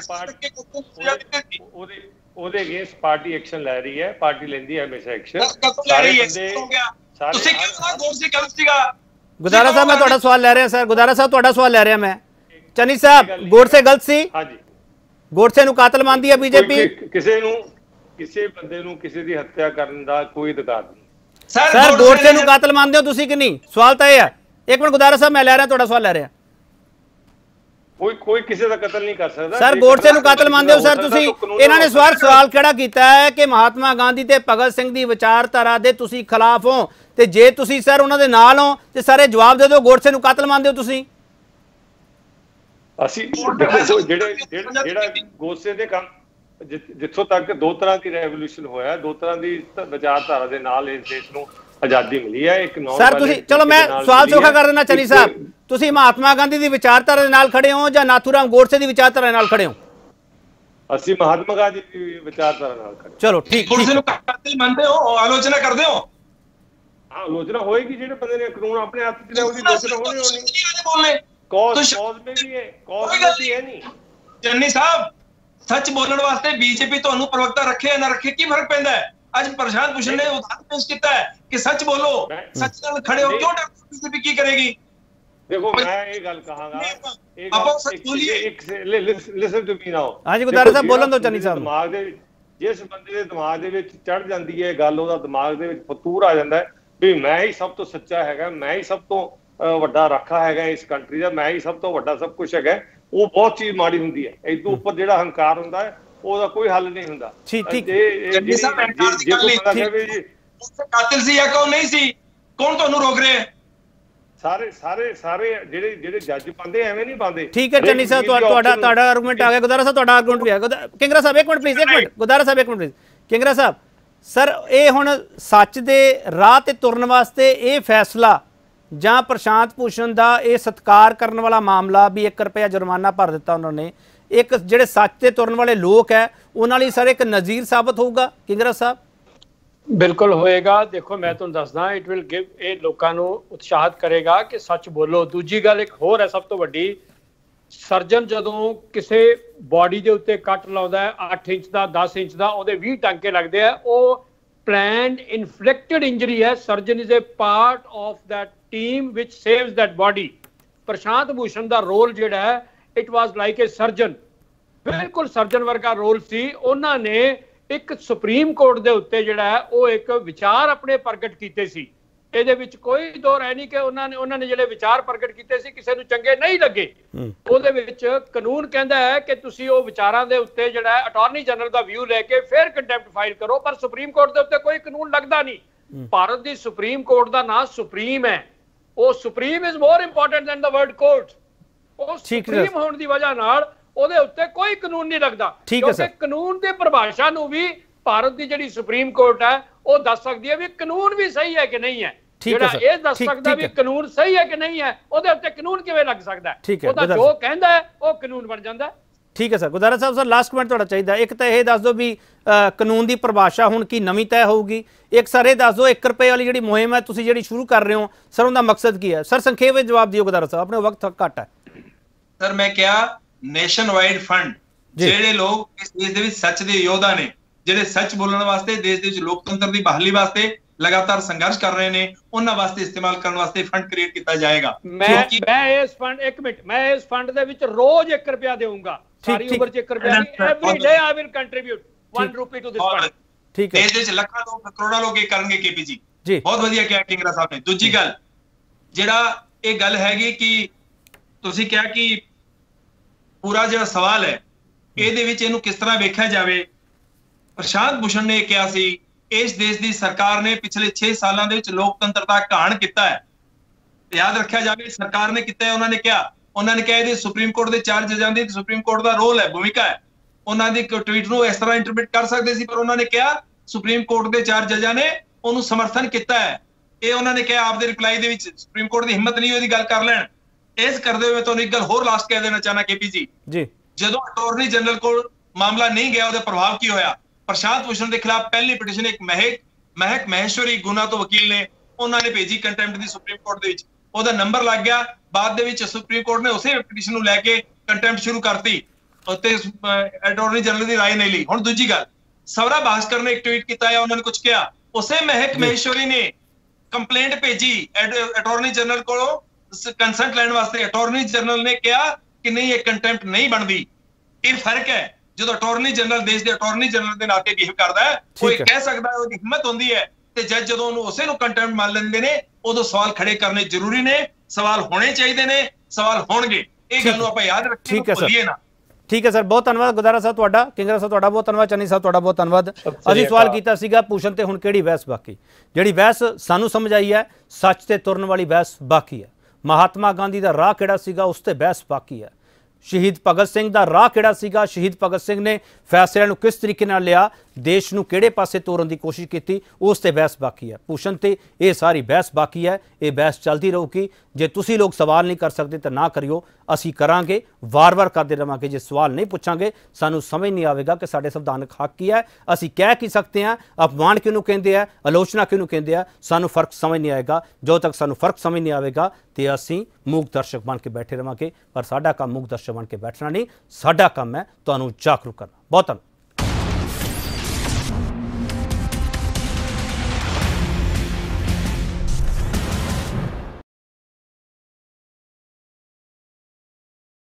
ਉਹਦੇ
ਉਹਦੇ ਅਗੇਂਸਟ ਪਾਰਟੀ ਐਕਸ਼ਨ ਲੈ ਰਹੀ ਹੈ, ਪਾਰਟੀ ਲੈਂਦੀ ਹੈ ਹਮੇਸ਼ਾ ਐਕਸ਼ਨ।
ਸਾਰੇ ਬੰਦੇ ਤੁਸੀਂ ਕਿਉਂ ਗੋਡਸੇ ਗਲਤ ਸੀਗਾ?
ਗੁਰਦਾਰਾ ਸਾਹਿਬ ਮੈਂ ਤੁਹਾਡਾ ਸਵਾਲ ਲੈ ਰਿਹਾ ਸਰ, ਗੁਰਦਾਰਾ ਸਾਹਿਬ ਤੁਹਾਡਾ ਸਵਾਲ ਲੈ ਰਿਹਾ ਮੈਂ। ਚੰਨੀ ਸਾਹਿਬ ਗੋਡਸੇ ਗਲਤ ਸੀ?
ਹਾਂਜੀ,
ਗੋਡਸੇ ਨੂੰ ਕਾਤਲ ਮੰਨਦੀ ਹੈ ਬੀਜੇਪੀ?
ਕਿਸੇ ਨੂੰ ਕਿਸੇ ਬੰਦੇ ਨੂੰ ਕਿਸੇ ਦੀ ਹੱਤਿਆ ਕਰਨ ਦਾ ਕੋਈ ਅਧਿਕਾਰ ਨਹੀਂ।
ਸਰ ਗੋਡਸੇ ਨੂੰ ਕਾਤਲ ਮੰਨਦੇ ਹੋ ਤੁਸੀਂ ਕਿ ਨਹੀਂ? ਸਵਾਲ ਤਾਂ ਇਹ ਹੈ। ਇੱਕ ਮਿੰਟ ਗੁਰਦਾਰਾ ਸਾਹਿਬ, ਮੈਂ ਲੈ ਰਿਹਾ ਤੁਹਾਡਾ ਸਵਾਲ ਲੈ ਰਿਹਾ।
ਕੋਈ ਕੋਈ ਕਿਸੇ ਦਾ ਕਤਲ ਨਹੀਂ ਕਰ ਸਕਦਾ
ਸਰ। ਗੋਡਸੇ ਨੂੰ ਕਾਤਲ ਮੰਨਦੇ ਹੋ ਸਰ ਤੁਸੀਂ? ਇਹਨਾਂ ਨੇ ਸਵਾਲ ਸਵਾਲ ਕਿਹੜਾ ਕੀਤਾ ਹੈ ਕਿ ਮਹਾਤਮਾ ਗਾਂਧੀ ਤੇ ਭਗਤ ਸਿੰਘ ਦੀ ਵਿਚਾਰਧਾਰਾ ਦੇ ਤੁਸੀਂ ਖਿਲਾਫ ਹੋ, ਤੇ ਜੇ ਤੁਸੀਂ ਸਰ ਉਹਨਾਂ ਦੇ ਨਾਲ ਹੋ ਤੇ ਸਾਰੇ ਜਵਾਬ ਦੇ ਦਿਓ। ਗੋਡਸੇ ਨੂੰ ਕਾਤਲ ਮੰਨਦੇ ਹੋ ਤੁਸੀਂ?
ਅਸੀਂ ਦੇਖੋ ਜਿਹੜੇ ਜਿਹੜਾ ਗੋਡਸੇ ਦੇ ਕੰਮ, ਜਿੱਥੋਂ ਤੱਕ ਦੋ ਤਰ੍ਹਾਂ ਦੀ ਰੈਵੋਲੂਸ਼ਨ ਹੋਇਆ, ਦੋ ਤਰ੍ਹਾਂ ਦੀ ਵਿਚਾਰਧਾਰਾ ਦੇ ਨਾਲ ਇਸ ਦੇਸ਼ ਨੂੰ ਆਜ਼ਾਦੀ ਮਿਲੀ ਹੈ। ਇੱਕ ਨੌਨ
ਸਰ ਤੁਸੀਂ ਚਲੋ ਮੈਂ ਸਵਾਲ ਸੌਖਾ ਕਰ ਦੇਣਾ ਚੰਨੀ ਸਾਹਿਬ, ਤੁਸੀਂ ਮਹਾਤਮਾ ਗਾਂਧੀ ਦੀ ਵਿਚਾਰਧਾਰਾ ਦੇ ਨਾਲ ਖੜੇ ਹੋ ਜਾਂ ਨਾਥੂਰਾਮ ਗੋਡਸੇ ਦੀ ਵਿਚਾਰਧਾਰਾ ਨਾਲ ਖੜੇ ਹੋ?
ਅਸੀਂ ਮਹਾਤਮਾ ਗਾਂਧੀ ਦੀ ਵਿਚਾਰਧਾਰਾ ਨਾਲ ਖੜੇ।
ਚਲੋ ਠੀਕ।
ਗੋਡਸੇ ਨੂੰ ਕਾਤਲ ਮੰਨਦੇ ਹੋ? ਆਲੋਚਨਾ ਕਰਦੇ ਹੋ?
ਹਾਂ, ਆਲੋਚਨਾ ਹੋਏਗੀ। ਜਿਹੜੇ ਬੰਦੇ ਨੇ ਕਾਨੂੰਨ ਆਪਣੇ ਹੱਥ 'ਚ ਲਿਆ ਉਹਦੀ ਆਲੋਚਨਾ ਹੋਣੀ ਹੋਣੀ। ਕੌਜ਼ ਕੌਜ਼ ਮੇ ਵੀ ਹੈ, ਕੌਜ਼ ਮੇ ਵੀ ਹੈ ਨਹੀਂ।
ਚੰਨੀ ਸਾਹਿਬ, ਸੱਚ ਬੋਲਣ ਵਾਸਤੇ ਬੀਜੇਪੀ ਤੁਹਾਨੂੰ ਪ੍ਰਵਕਤਾ ਰੱਖੇ ਜਾਂ ਨਾ ਰੱਖੇ, ਕੀ ਫਰਕ ਪੈਂਦਾ ਹੈ? ਅੱਜ ਪ੍ਰਸ਼ਾਂਤ ਭੂਸ਼ਣ ਨੇ ਉਦਾਹਰਨ ਪੇਸ਼ ਕੀਤਾ ਹੈ ਕਿ ਸੱਚ ਬੋਲੋ, ਸੱਚ ਨਾਲ ਖੜੇ ਹੋ। ਕਿਉਂ ਬੀਜੇਪੀ ਕੀ ਕਰੇਗੀ?
ਦੇਖੋ ਮੈਂ ਇਹ ਗੱਲ ਕਹਾਂਗਾ, ਆਪਾਂ ਸੱਚ ਬੋਲੀਏ। ਇੱਕ ਲਿਸਨ ਟੂ ਮੀ ਨਾਓ।
ਹਾਂਜੀ ਗੁਰਦਾਰਾ ਸਾਹਿਬ ਬੋਲਣ ਦਿਓ ਚੰਨੀ ਸਾਹਿਬ।
ਦਿਮਾਗ ਦੇ ਜਿਸ ਬੰਦੇ ਦੇ ਦਿਮਾਗ ਦੇ ਵਿੱਚ ਚੜ ਜਾਂਦੀ ਹੈ ਗੱਲ, ਉਹਦਾ ਦਿਮਾਗ ਦੇ ਵਿੱਚ ਫਤੂਰ ਆ ਜਾਂਦਾ ਹੈ ਵੀ ਮੈਂ ਹੀ ਸਭ ਤੋਂ ਸੱਚਾ ਹੈਗਾ, ਮੈਂ ਹੀ ਸਭ ਤੋਂ ਵੱਡਾ ਰਾਖਾ ਹੈਗਾ ਇਸ ਕੰਟਰੀ ਦਾ, ਮੈਂ ਹੀ ਸਭ ਤੋਂ ਵੱਡਾ ਸਭ ਕੁਝ ਹੈਗਾ। ਉਹ ਬਹੁਤ ਚੀਜ਼ ਮਾੜੀ ਹੁੰਦੀ ਹੈ। ਇਸ ਤੋਂ ਉੱਪਰ ਜਿਹੜਾ ਹੰਕਾਰ ਹੁੰਦਾ ਹੈ ਉਹਦਾ ਕੋਈ ਹੱਲ ਨਹੀਂ ਹੁੰਦਾ।
ਠੀਕ ਠੀਕ।
ਕਾਤਿਲ ਸੀ ਜਾਂ ਕੌਣ ਨਹੀਂ ਸੀ, ਕੌਣ ਤੁਹਾਨੂੰ ਰੋਕ ਰਿਹਾ ਹੈ?
ਸਾਰੇ ਸਾਰੇ ਸਾਰੇ ਜਿਹੜੇ ਜਿਹੜੇ ਜੱਜ ਪਾਉਂਦੇ ਐਵੇਂ ਨਹੀਂ ਪਾਉਂਦੇ।
ਠੀਕ ਹੈ ਚੰਨੀ ਸਾਹਿਬ, ਤੁਹਾਡਾ ਤੁਹਾਡਾ ਆਰਗੂਮੈਂਟ ਆ ਗਿਆ। ਗੁਰਦਾਰਾ ਸਾਹਿਬ ਤੁਹਾਡਾ ਆਰਗੂਮੈਂਟ ਵੀ ਆ ਗਿਆ। ਕਿੰਗਰਾ ਸਾਹਿਬ ਇੱਕ ਮਿੰਟ ਪਲੀਜ਼, ਇੱਕ ਮਿੰਟ ਗੁਰਦਾਰਾ ਸਾਹਿਬ ਇੱਕ minute please. Kingra Sahib sir, ਇਹ ਹੁਣ ਸੱਚ ਦੇ ਰਾਹ ਤੇ ਤੁਰਨ ਵਾਸਤੇ ਇਹ ਫੈਸਲਾ ਜਾਂ ਪ੍ਰਸ਼ਾਂਤ ਭੂਸ਼ਣ ਦਾ ਇਹ ਸਤਿਕਾਰ ਕਰਨ ਵਾਲਾ ਮਾਮਲਾ ਵੀ ਇੱਕ ਰੁਪਇਆ ਜੁਰਮਾਨਾ ਭਰ ਦਿੱਤਾ ਉਹਨਾਂ ਨੇ, ਇੱਕ ਜਿਹੜੇ ਸੱਚ ਤੇ ਤੁਰਨ ਵਾਲੇ ਲੋਕ ਹੈ ਉਹਨਾਂ ਲਈ ਸਰ ਇੱਕ ਨਜ਼ੀਰ ਸਾਬਤ ਹੋਊਗਾ? ਕਿੰਗਰਾ ਸਾਹਿਬ
ਬਿਲਕੁਲ ਹੋਏਗਾ। ਦੇਖੋ ਮੈਂ ਤੁਹਾਨੂੰ ਦੱਸਦਾ, ਇਟ ਵਿਲ ਗਿਵ, ਇਹ ਲੋਕਾਂ ਨੂੰ ਉਤਸ਼ਾਹਿਤ ਕਰੇਗਾ ਕਿ ਸੱਚ ਬੋਲੋ। ਦੂਜੀ ਗੱਲ ਇੱਕ ਹੋਰ ਹੈ ਸਭ ਤੋਂ ਵੱਡੀ, ਸਰਜਨ ਜਦੋਂ ਕਿਸੇ ਬਾਡੀ ਦੇ ਉੱਤੇ ਕੱਟ ਲਾਉਂਦਾ ਹੈ ਅੱਠ ਇੰਚ ਦਾ, ਦਸ ਇੰਚ ਦਾ, ਉਹਦੇ ਵੀਹ ਟਾਂਕੇ ਲੱਗਦੇ ਆ, ਉਹ planned inflicted injury ਹੈ। Surgeon is a part of that team which saves that body। Prashant Bhushan ਦਾ ਰੋਲ ਜਿਹੜਾ ਹੈ it was like a surgeon, ਬਿਲਕੁਲ ਸਰਜਨ ਵਰਗਾ ਰੋਲ ਸੀ। ਉਹਨਾਂ ਨੇ ਇੱਕ ਸੁਪਰੀਮ ਕੋਰਟ ਦੇ ਉੱਤੇ ਜਿਹੜਾ ਹੈ ਉਹ ਇੱਕ ਵਿਚਾਰ ਆਪਣੇ ਪ੍ਰਗਟ ਕੀਤੇ ਸੀ। ਇਹਦੇ ਵਿੱਚ ਕੋਈ ਦੋ ਰਾਏ ਨਹੀਂ ਕਿ ਉਹਨਾਂ ਨੇ ਉਹਨਾਂ ਨੇ ਜਿਹੜੇ ਵਿਚਾਰ ਪ੍ਰਗਟ ਕੀਤੇ ਸੀ ਕਿਸੇ ਨੂੰ ਚੰਗੇ ਨਹੀਂ ਲੱਗੇ। ਉਹਦੇ ਵਿੱਚ ਕਾਨੂੰਨ ਕਹਿੰਦਾ ਹੈ ਕਿ ਤੁਸੀਂ ਉਹ ਵਿਚਾਰਾਂ ਦੇ ਉੱਤੇ ਜਿਹੜਾ ਹੈ ਅਟਾਰਨੀ ਜਨਰਲ ਦਾ ਵਿਊ ਲੈ ਕੇ ਫਿਰ ਕੰਟੈਂਪਟ ਫਾਈਲ ਕਰੋ, ਪਰ ਸੁਪਰੀਮ ਕੋਰਟ ਦੇ ਉੱਤੇ ਕੋਈ ਕਾਨੂੰਨ ਲੱਗਦਾ ਨਹੀਂ। ਭਾਰਤ ਦੀ ਸੁਪਰੀਮ ਕੋਰਟ ਦਾ ਨਾਮ ਸੁਪਰੀਮ ਹੈ। ਉਹ supreme is more important than the word court. ਉਹ ਸੁਪਰੀਮ ਹੋਣ ਦੀ ਵਜ੍ਹਾ ਨਾਲ ਉਹਦੇ ਉੱਤੇ ਕੋਈ ਕਾਨੂੰਨ ਨਹੀਂ ਲੱਗਦਾ, ਕਿਉਂਕਿ ਕਾਨੂੰਨ ਦੀ ਪਰਿਭਾਸ਼ਾ ਨੂੰ ਵੀ ਭਾਰਤ ਦੀ ਜਿਹੜੀ ਸੁਪਰੀਮ ਕੋਰਟ ਹੈ ਉਹ ਦੱਸ ਸਕਦੀ ਹੈ ਵੀ ਕਾਨੂੰਨ ਵੀ ਸਹੀ ਹੈ ਕਿ ਨਹੀਂ ਹੈ। ਜਿਹੜਾ ਇਹ ਦੱਸ ਸਕਦਾ ਵੀ ਕਾਨੂੰਨ ਸਹੀ ਹੈ ਕਿ ਨਹੀਂ ਹੈ, ਉਹਦੇ ਉੱਤੇ ਕਾਨੂੰਨ ਕਿਵੇਂ ਲੱਗ ਸਕਦਾ ਹੈ? ਉਹਦਾ ਜੋ ਕਹਿੰਦਾ ਹੈ ਉਹ ਕਾਨੂੰਨ ਬਣ ਜਾਂਦਾ ਹੈ।
ਠੀਕ ਹੈ sir. Gurdara Sahib sir last comment ਤੁਹਾਡਾ ਚਾਹੀਦਾ। ਇੱਕ ਤਾਂ ਇਹ ਦੱਸ ਦਿਓ ਵੀ ਕਾਨੂੰਨ ਦੀ ਪਰਿਭਾਸ਼ਾ ਹੁਣ ਕੀ ਨਵੀਂ ਤੈਅ ਹੋਊਗੀ? ਇੱਕ ਸਰ ਇਹ ਦੱਸ ਦਿਓ ਇੱਕ ਰੁਪਏ ਵਾਲੀ ਜਿਹੜੀ ਮੁਹਿੰਮ ਹੈ ਤੁਸੀਂ ਜਿਹੜੀ ਸ਼ੁਰੂ ਕਰ ਰਹੇ ਹੋ ਸਰ, ਉਹਦਾ ਮਕਸਦ ਕੀ ਹੈ? ਸਰ ਸੰਖੇਪ ਵਿੱਚ ਜਵਾਬ ਦਿਓ ਗੁਰਦਾਰਾ ਸਾਹਿਬ, ਆਪਣੇ ਵਕਤ ਘੱਟ ਹੈ।
ਸਰ ਮੈਂ ਕਿਹਾ ਨੇਸ਼ਨ ਵਾਈਡ ਫੰਡ, ਜਿਹੜੇ ਲੋਕ ਇਸ ਦੇਸ਼ ਦੇ ਵਿੱਚ ਸੱਚ ਦੇ ਯੋਧਾ ਨੇ, ਜਿਹੜੇ ਸੱਚ ਬੋਲਣ ਵਾਸਤੇ ਦੇਸ਼ ਦੇ ਵਿੱਚ ਲੋਕਤੰਤਰ ਦੀ ਬਹਾਲੀ ਵਾਸਤੇ ਲਗਾਤਾਰ ਸੰਘਰਸ਼ ਕਰ ਰਹੇ ਨੇ, ਉਹਨਾਂ ਵਾਸਤੇ ਇਸਤੇਮਾਲ ਕਰਨ ਵਾਸਤੇ ਫੰਡ ਕ੍ਰੀਏਟ ਕੀਤਾ ਜਾਏਗਾ।
ਮੈਂ ਮੈਂ ਇਸ ਫੰਡ ਇੱਕ ਮਿੰਟ ਮੈਂ ਇਸ ਫੰਡ ਦੇ ਵਿੱਚ ਰੋਜ਼ ਇੱਕ ਰੁਪਿਆ ਦੇਵਾਂਗਾ, ਸਾਰੀ ਉਮਰ ਚ ਇੱਕ ਰੁਪਿਆ ਨਹੀਂ। Every day I will contribute one rupee to this fund।
ਠੀਕ ਹੈ।
ਦੇਸ਼ ਦੇ ਵਿੱਚ ਲੱਖਾਂ ਲੋਕ ਕਰੋੜਾਂ ਲੋਕ ਇਹ ਕਰਨਗੇ। ਕੇਪੀ ਜੀ ਬਹੁਤ ਵਧੀਆ ਕਿਹਾ ਕਿੰਗਰਾ ਸਾਹਿਬ ਨੇ। ਦੂਜੀ ਗੱਲ ਜਿਹੜਾ ਇਹ ਗੱਲ ਹੈਗੀ ਕਿ ਤੁਸੀਂ ਕਿਹਾ ਕਿ ਪੂਰਾ ਜਿਹੜਾ ਸਵਾਲ ਹੈ ਇਹਦੇ ਵਿੱਚ ਇਹਨੂੰ ਕਿਸ ਤਰ੍ਹਾਂ ਵੇਖਿਆ ਜਾਵੇ। ਪ੍ਰਸ਼ਾਂਤ ਭੂਸ਼ਣ ਨੇ ਕਿਹਾ ਸੀ ਇਸ ਦੇਸ਼ ਦੀ ਸਰਕਾਰ ਨੇ ਪਿਛਲੇ ਛੇ ਸਾਲਾਂ ਦੇ ਵਿੱਚ ਲੋਕਤੰਤਰ ਦਾ ਘਾਣ ਕੀਤਾ ਹੈ। ਯਾਦ ਰੱਖਿਆ ਜਾਵੇ ਸਰਕਾਰ ਨੇ ਕੀਤਾ ਹੈ। ਉਹਨਾਂ ਨੇ ਕਿਹਾ ਉਹਨਾਂ ਨੇ ਕਿਹਾ ਇਹਦੇ ਸੁਪਰੀਮ ਕੋਰਟ ਦੇ ਚਾਰ ਜੱਜਾਂ ਦੀ ਸੁਪਰੀਮ ਕੋਰਟ ਦਾ ਰੋਲ ਹੈ, ਭੂਮਿਕਾ ਹੈ। ਉਹਨਾਂ ਦੀ ਟਵੀਟ ਨੂੰ ਇਸ ਤਰ੍ਹਾਂ ਇੰਟਰਪ੍ਰੀਟ ਕਰ ਸਕਦੇ ਸੀ, ਪਰ ਉਹਨਾਂ ਨੇ ਕਿਹਾ ਸੁਪਰੀਮ ਕੋਰਟ ਦੇ ਚਾਰ ਜੱਜਾਂ ਨੇ ਉਹਨੂੰ ਸਮਰਥਨ ਕੀਤਾ ਹੈ। ਇਹ ਉਹਨਾਂ ਨੇ ਕਿਹਾ ਆਪਦੇ ਰਿਪਲਾਈ ਦੇ ਵਿੱਚ। ਸੁਪਰੀਮ ਕੋਰਟ ਦੀ ਹਿੰਮਤ ਨਹੀਂ ਉਹਦੀ ਗੱਲ ਕਰ ਲੈਣ। ਇਸ ਕਰਦੇ ਹੋਏ ਤੁਹਾਨੂੰ ਇੱਕ ਗੱਲ ਹੋਰ ਲਾਸਟ ਕਹਿ ਦੇਣਾ ਚਾਹਨਾ ਕੇਪੀ ਜੀ ਜੀ ਜਦੋਂ ਅਟਾਰਨੀ ਜਨਰਲ ਕੋਲ ਮਾਮਲਾ ਨਹੀਂ ਗਿਆ ਉਹਦਾ ਪ੍ਰਭਾਵ ਕੀ ਹੋਇਆ? ਪ੍ਰਸ਼ਾਂਤ ਭੂਸ਼ਣ ਦੇ ਖਿਲਾਫ ਪਹਿਲੀ ਪਟੀਸ਼ਨ ਇੱਕ ਮਹਿਕ ਮਹਿਕ ਮਹੇਸ਼ਵਰੀ ਗੁਨਾ ਤੋਂ ਵਕੀਲ ਨੇ ਉਹਨਾਂ ਨੇ ਭੇਜੀ ਕੰਟੈਂਪਟ ਦੀ ਸੁਪਰੀਮ ਕੋਰਟ ਦੇ ਵਿੱਚ। ਉਹਦਾ ਨੰਬਰ ਲੱਗ ਗਿਆ। ਬਾਅਦ ਦੇ ਵਿੱਚ ਸੁਪਰੀਮ ਕੋਰਟ ਨੇ ਉਸੇ ਪਟੀਸ਼ਨ ਨੂੰ ਲੈ ਕੇ ਕੰਟੈਂਪਟ ਸ਼ੁਰੂ ਕਰਤੀ ਅਤੇ ਅਟਾਰਨੀ ਜਨਰਲ ਦੀ ਰਾਏ ਨਹੀਂ ਲਈ। ਹੁਣ ਦੂਜੀ ਗੱਲ, ਸਵਰਾ ਭਾਸਕਰ ਨੇ ਇੱਕ ਟਵੀਟ ਕੀਤਾ ਹੈ, ਉਹਨਾਂ ਨੇ ਕੁਝ ਕਿਹਾ। ਉਸੇ ਮਹਿਕ ਮਹੇਸ਼ਵਰੀ ਨੇ ਕੰਪਲੇਂਟ ਭੇਜੀ ਅਟਾਰਨੀ ਜਨਰਲ ਕੋਲੋਂ ਕੰਸੈਂਟ ਲੈਣ ਵਾਸਤੇ। ਅਟਾਰਨੀ ਜਨਰਲ ਨੇ ਕਿਹਾ ਕਿ ਨਹੀਂ ਇਹ ਕੰਟੈਂਪਟ ਨਹੀਂ ਬਣਦੀ। ਇਹ ਫਰਕ ਹੈ। ਜਦੋਂ ਅਟਾਰਨੀ ਜਨਰਲ ਦੇਸ਼ ਦੇ ਅਟਾਰਨੀ ਜਨਰਲ ਦੇ ਨਾਤੇ ਬਿਹੇਵ ਕਰਦਾ ਹੈ, ਉਹ ਇਹ ਕਹਿ ਸਕਦਾ ਹੈ, ਉਹਦੀ ਹਿੰਮਤ ਹੁੰਦੀ ਹੈ ਤੇ ਜੱਜ ਜਦੋਂ ਉਹਨੂੰ ਉਸੇ ਨੂੰ ਕੰਟੈਂਪਟ ਮੰਨ ਲੈਂਦੇ ਨੇ ਉਦੋਂ ਸਵਾਲ ਖੜੇ ਕਰਨੇ ਜ਼ਰੂਰੀ ਨੇ, ਸਵਾਲ ਹੋਣੇ ਚਾਹੀਦੇ ਨੇ, ਸਵਾਲ ਹੋਣਗੇ। ਇਹ ਗੱਲ ਨੂੰ ਆਪਾਂ ਯਾਦ ਰੱਖੀਏ, ਭੁੱਲੀਏ ਨਾ।
ਠੀਕ ਹੈ ਸਰ, ਬਹੁਤ ਧੰਨਵਾਦ ਗੁਦਾਰਾ ਸਾਹਿਬ ਤੁਹਾਡਾ, ਕਿੰਗਰਾ ਸਾਹਿਬ ਤੁਹਾਡਾ ਬਹੁਤ ਧੰਨਵਾਦ, ਚੰਨੀ ਸਾਹਿਬ ਤੁਹਾਡਾ ਬਹੁਤ ਧੰਨਵਾਦ। ਅਸੀਂ ਸਵਾਲ ਕੀਤਾ ਸੀਗਾ ਭੂਸ਼ਣ ਤੇ ਹੁਣ ਕਿਹੜੀ ਬਹਿਸ ਬਾਕੀ, ਜਿਹੜੀ ਬਹਿਸ ਸਾਨੂੰ ਸਮਝ ਆਈ ਹੈ ਸੱਚ ਤੇ ਤੁਰਨ ਵਾਲੀ ਬਹਿਸ ਬਾਕੀ ਹੈ। ਮਹਾਤਮਾ ਗਾਂਧੀ ਦਾ ਰਾਹ ਕਿਹੜਾ ਸੀਗਾ ਉਸ ਤੇ ਬਹਿਸ ਬਾਕੀ ਹੈ। ਸ਼ਹੀਦ ਭਗਤ ਸਿੰਘ ਦਾ ਰਾਹ ਕਿਹੜਾ ਸੀਗਾ, ਸ਼ਹੀਦ ਭਗਤ ਸਿੰਘ ਨੇ ਫੈਸਲਿਆਂ ਨੂੰ ਕਿਸ ਤਰੀਕੇ ਨਾਲ ਲਿਆ, ਦੇਸ਼ ਨੂੰ ਕਿਹੜੇ ਪਾਸੇ ਤੋਰਨ ਦੀ ਕੋਸ਼ਿਸ਼ ਕੀਤੀ, ਉਸ ਤੇ ਬਹਿਸ ਬਾਕੀ ਹੈ। ਭੂਸ਼ਣ ਤੇ ਇਹ ਸਾਰੀ ਬਹਿਸ ਬਾਕੀ ਹੈ, ਇਹ ਬਹਿਸ ਚੱਲਦੀ ਰਹੂਗੀ। ਜੇ ਤੁਸੀਂ ਲੋਕ ਸਵਾਲ ਨਹੀਂ ਕਰ ਸਕਦੇ ਤਾਂ ਨਾ ਕਰਿਓ, ਅਸੀਂ ਕਰਾਂਗੇ, ਵਾਰ-ਵਾਰ ਕਰਦੇ ਰਹਾਂਗੇ। ਜੇ ਸਵਾਲ ਨਹੀਂ ਪੁੱਛਾਂਗੇ ਸਾਨੂੰ ਸਮਝ ਨਹੀਂ ਆਵੇਗਾ ਕਿ ਸਾਡੇ ਸੰਵਿਧਾਨਕ ਹੱਕ ਕੀ ਹੈ, ਅਸੀਂ ਕਹਿ ਕੀ ਸਕਦੇ ਹਾਂ, ਅਪਮਾਨ ਕਿਹਨੂੰ ਕਹਿੰਦੇ ਆ, ਆਲੋਚਨਾ ਕਿਹਨੂੰ ਕਹਿੰਦੇ ਆ, ਸਾਨੂੰ ਫਰਕ ਸਮਝ ਨਹੀਂ ਆਏਗਾ। ਜਦੋਂ ਤੱਕ ਸਾਨੂੰ ਫਰਕ ਸਮਝ ਨਹੀਂ ਆਵੇਗਾ ਤੇ ਅਸੀਂ ਮੂਕ ਦਰਸ਼ਕ ਬਣ ਕੇ ਬੈਠੇ ਰਹਾਂਗੇ। ਪਰ ਸਾਡਾ ਕੰਮ ਮੂਕ ਦਰਸ਼ਕ ਬਣ ਕੇ ਬੈਠਣਾ ਨਹੀਂ, ਸਾਡਾ ਕੰਮ ਹੈ ਤੁਹਾਨੂੰ ਜਾਗਰੂਕ ਕਰਨਾ। ਬਹੁਤ ਧੰਨਵਾਦ।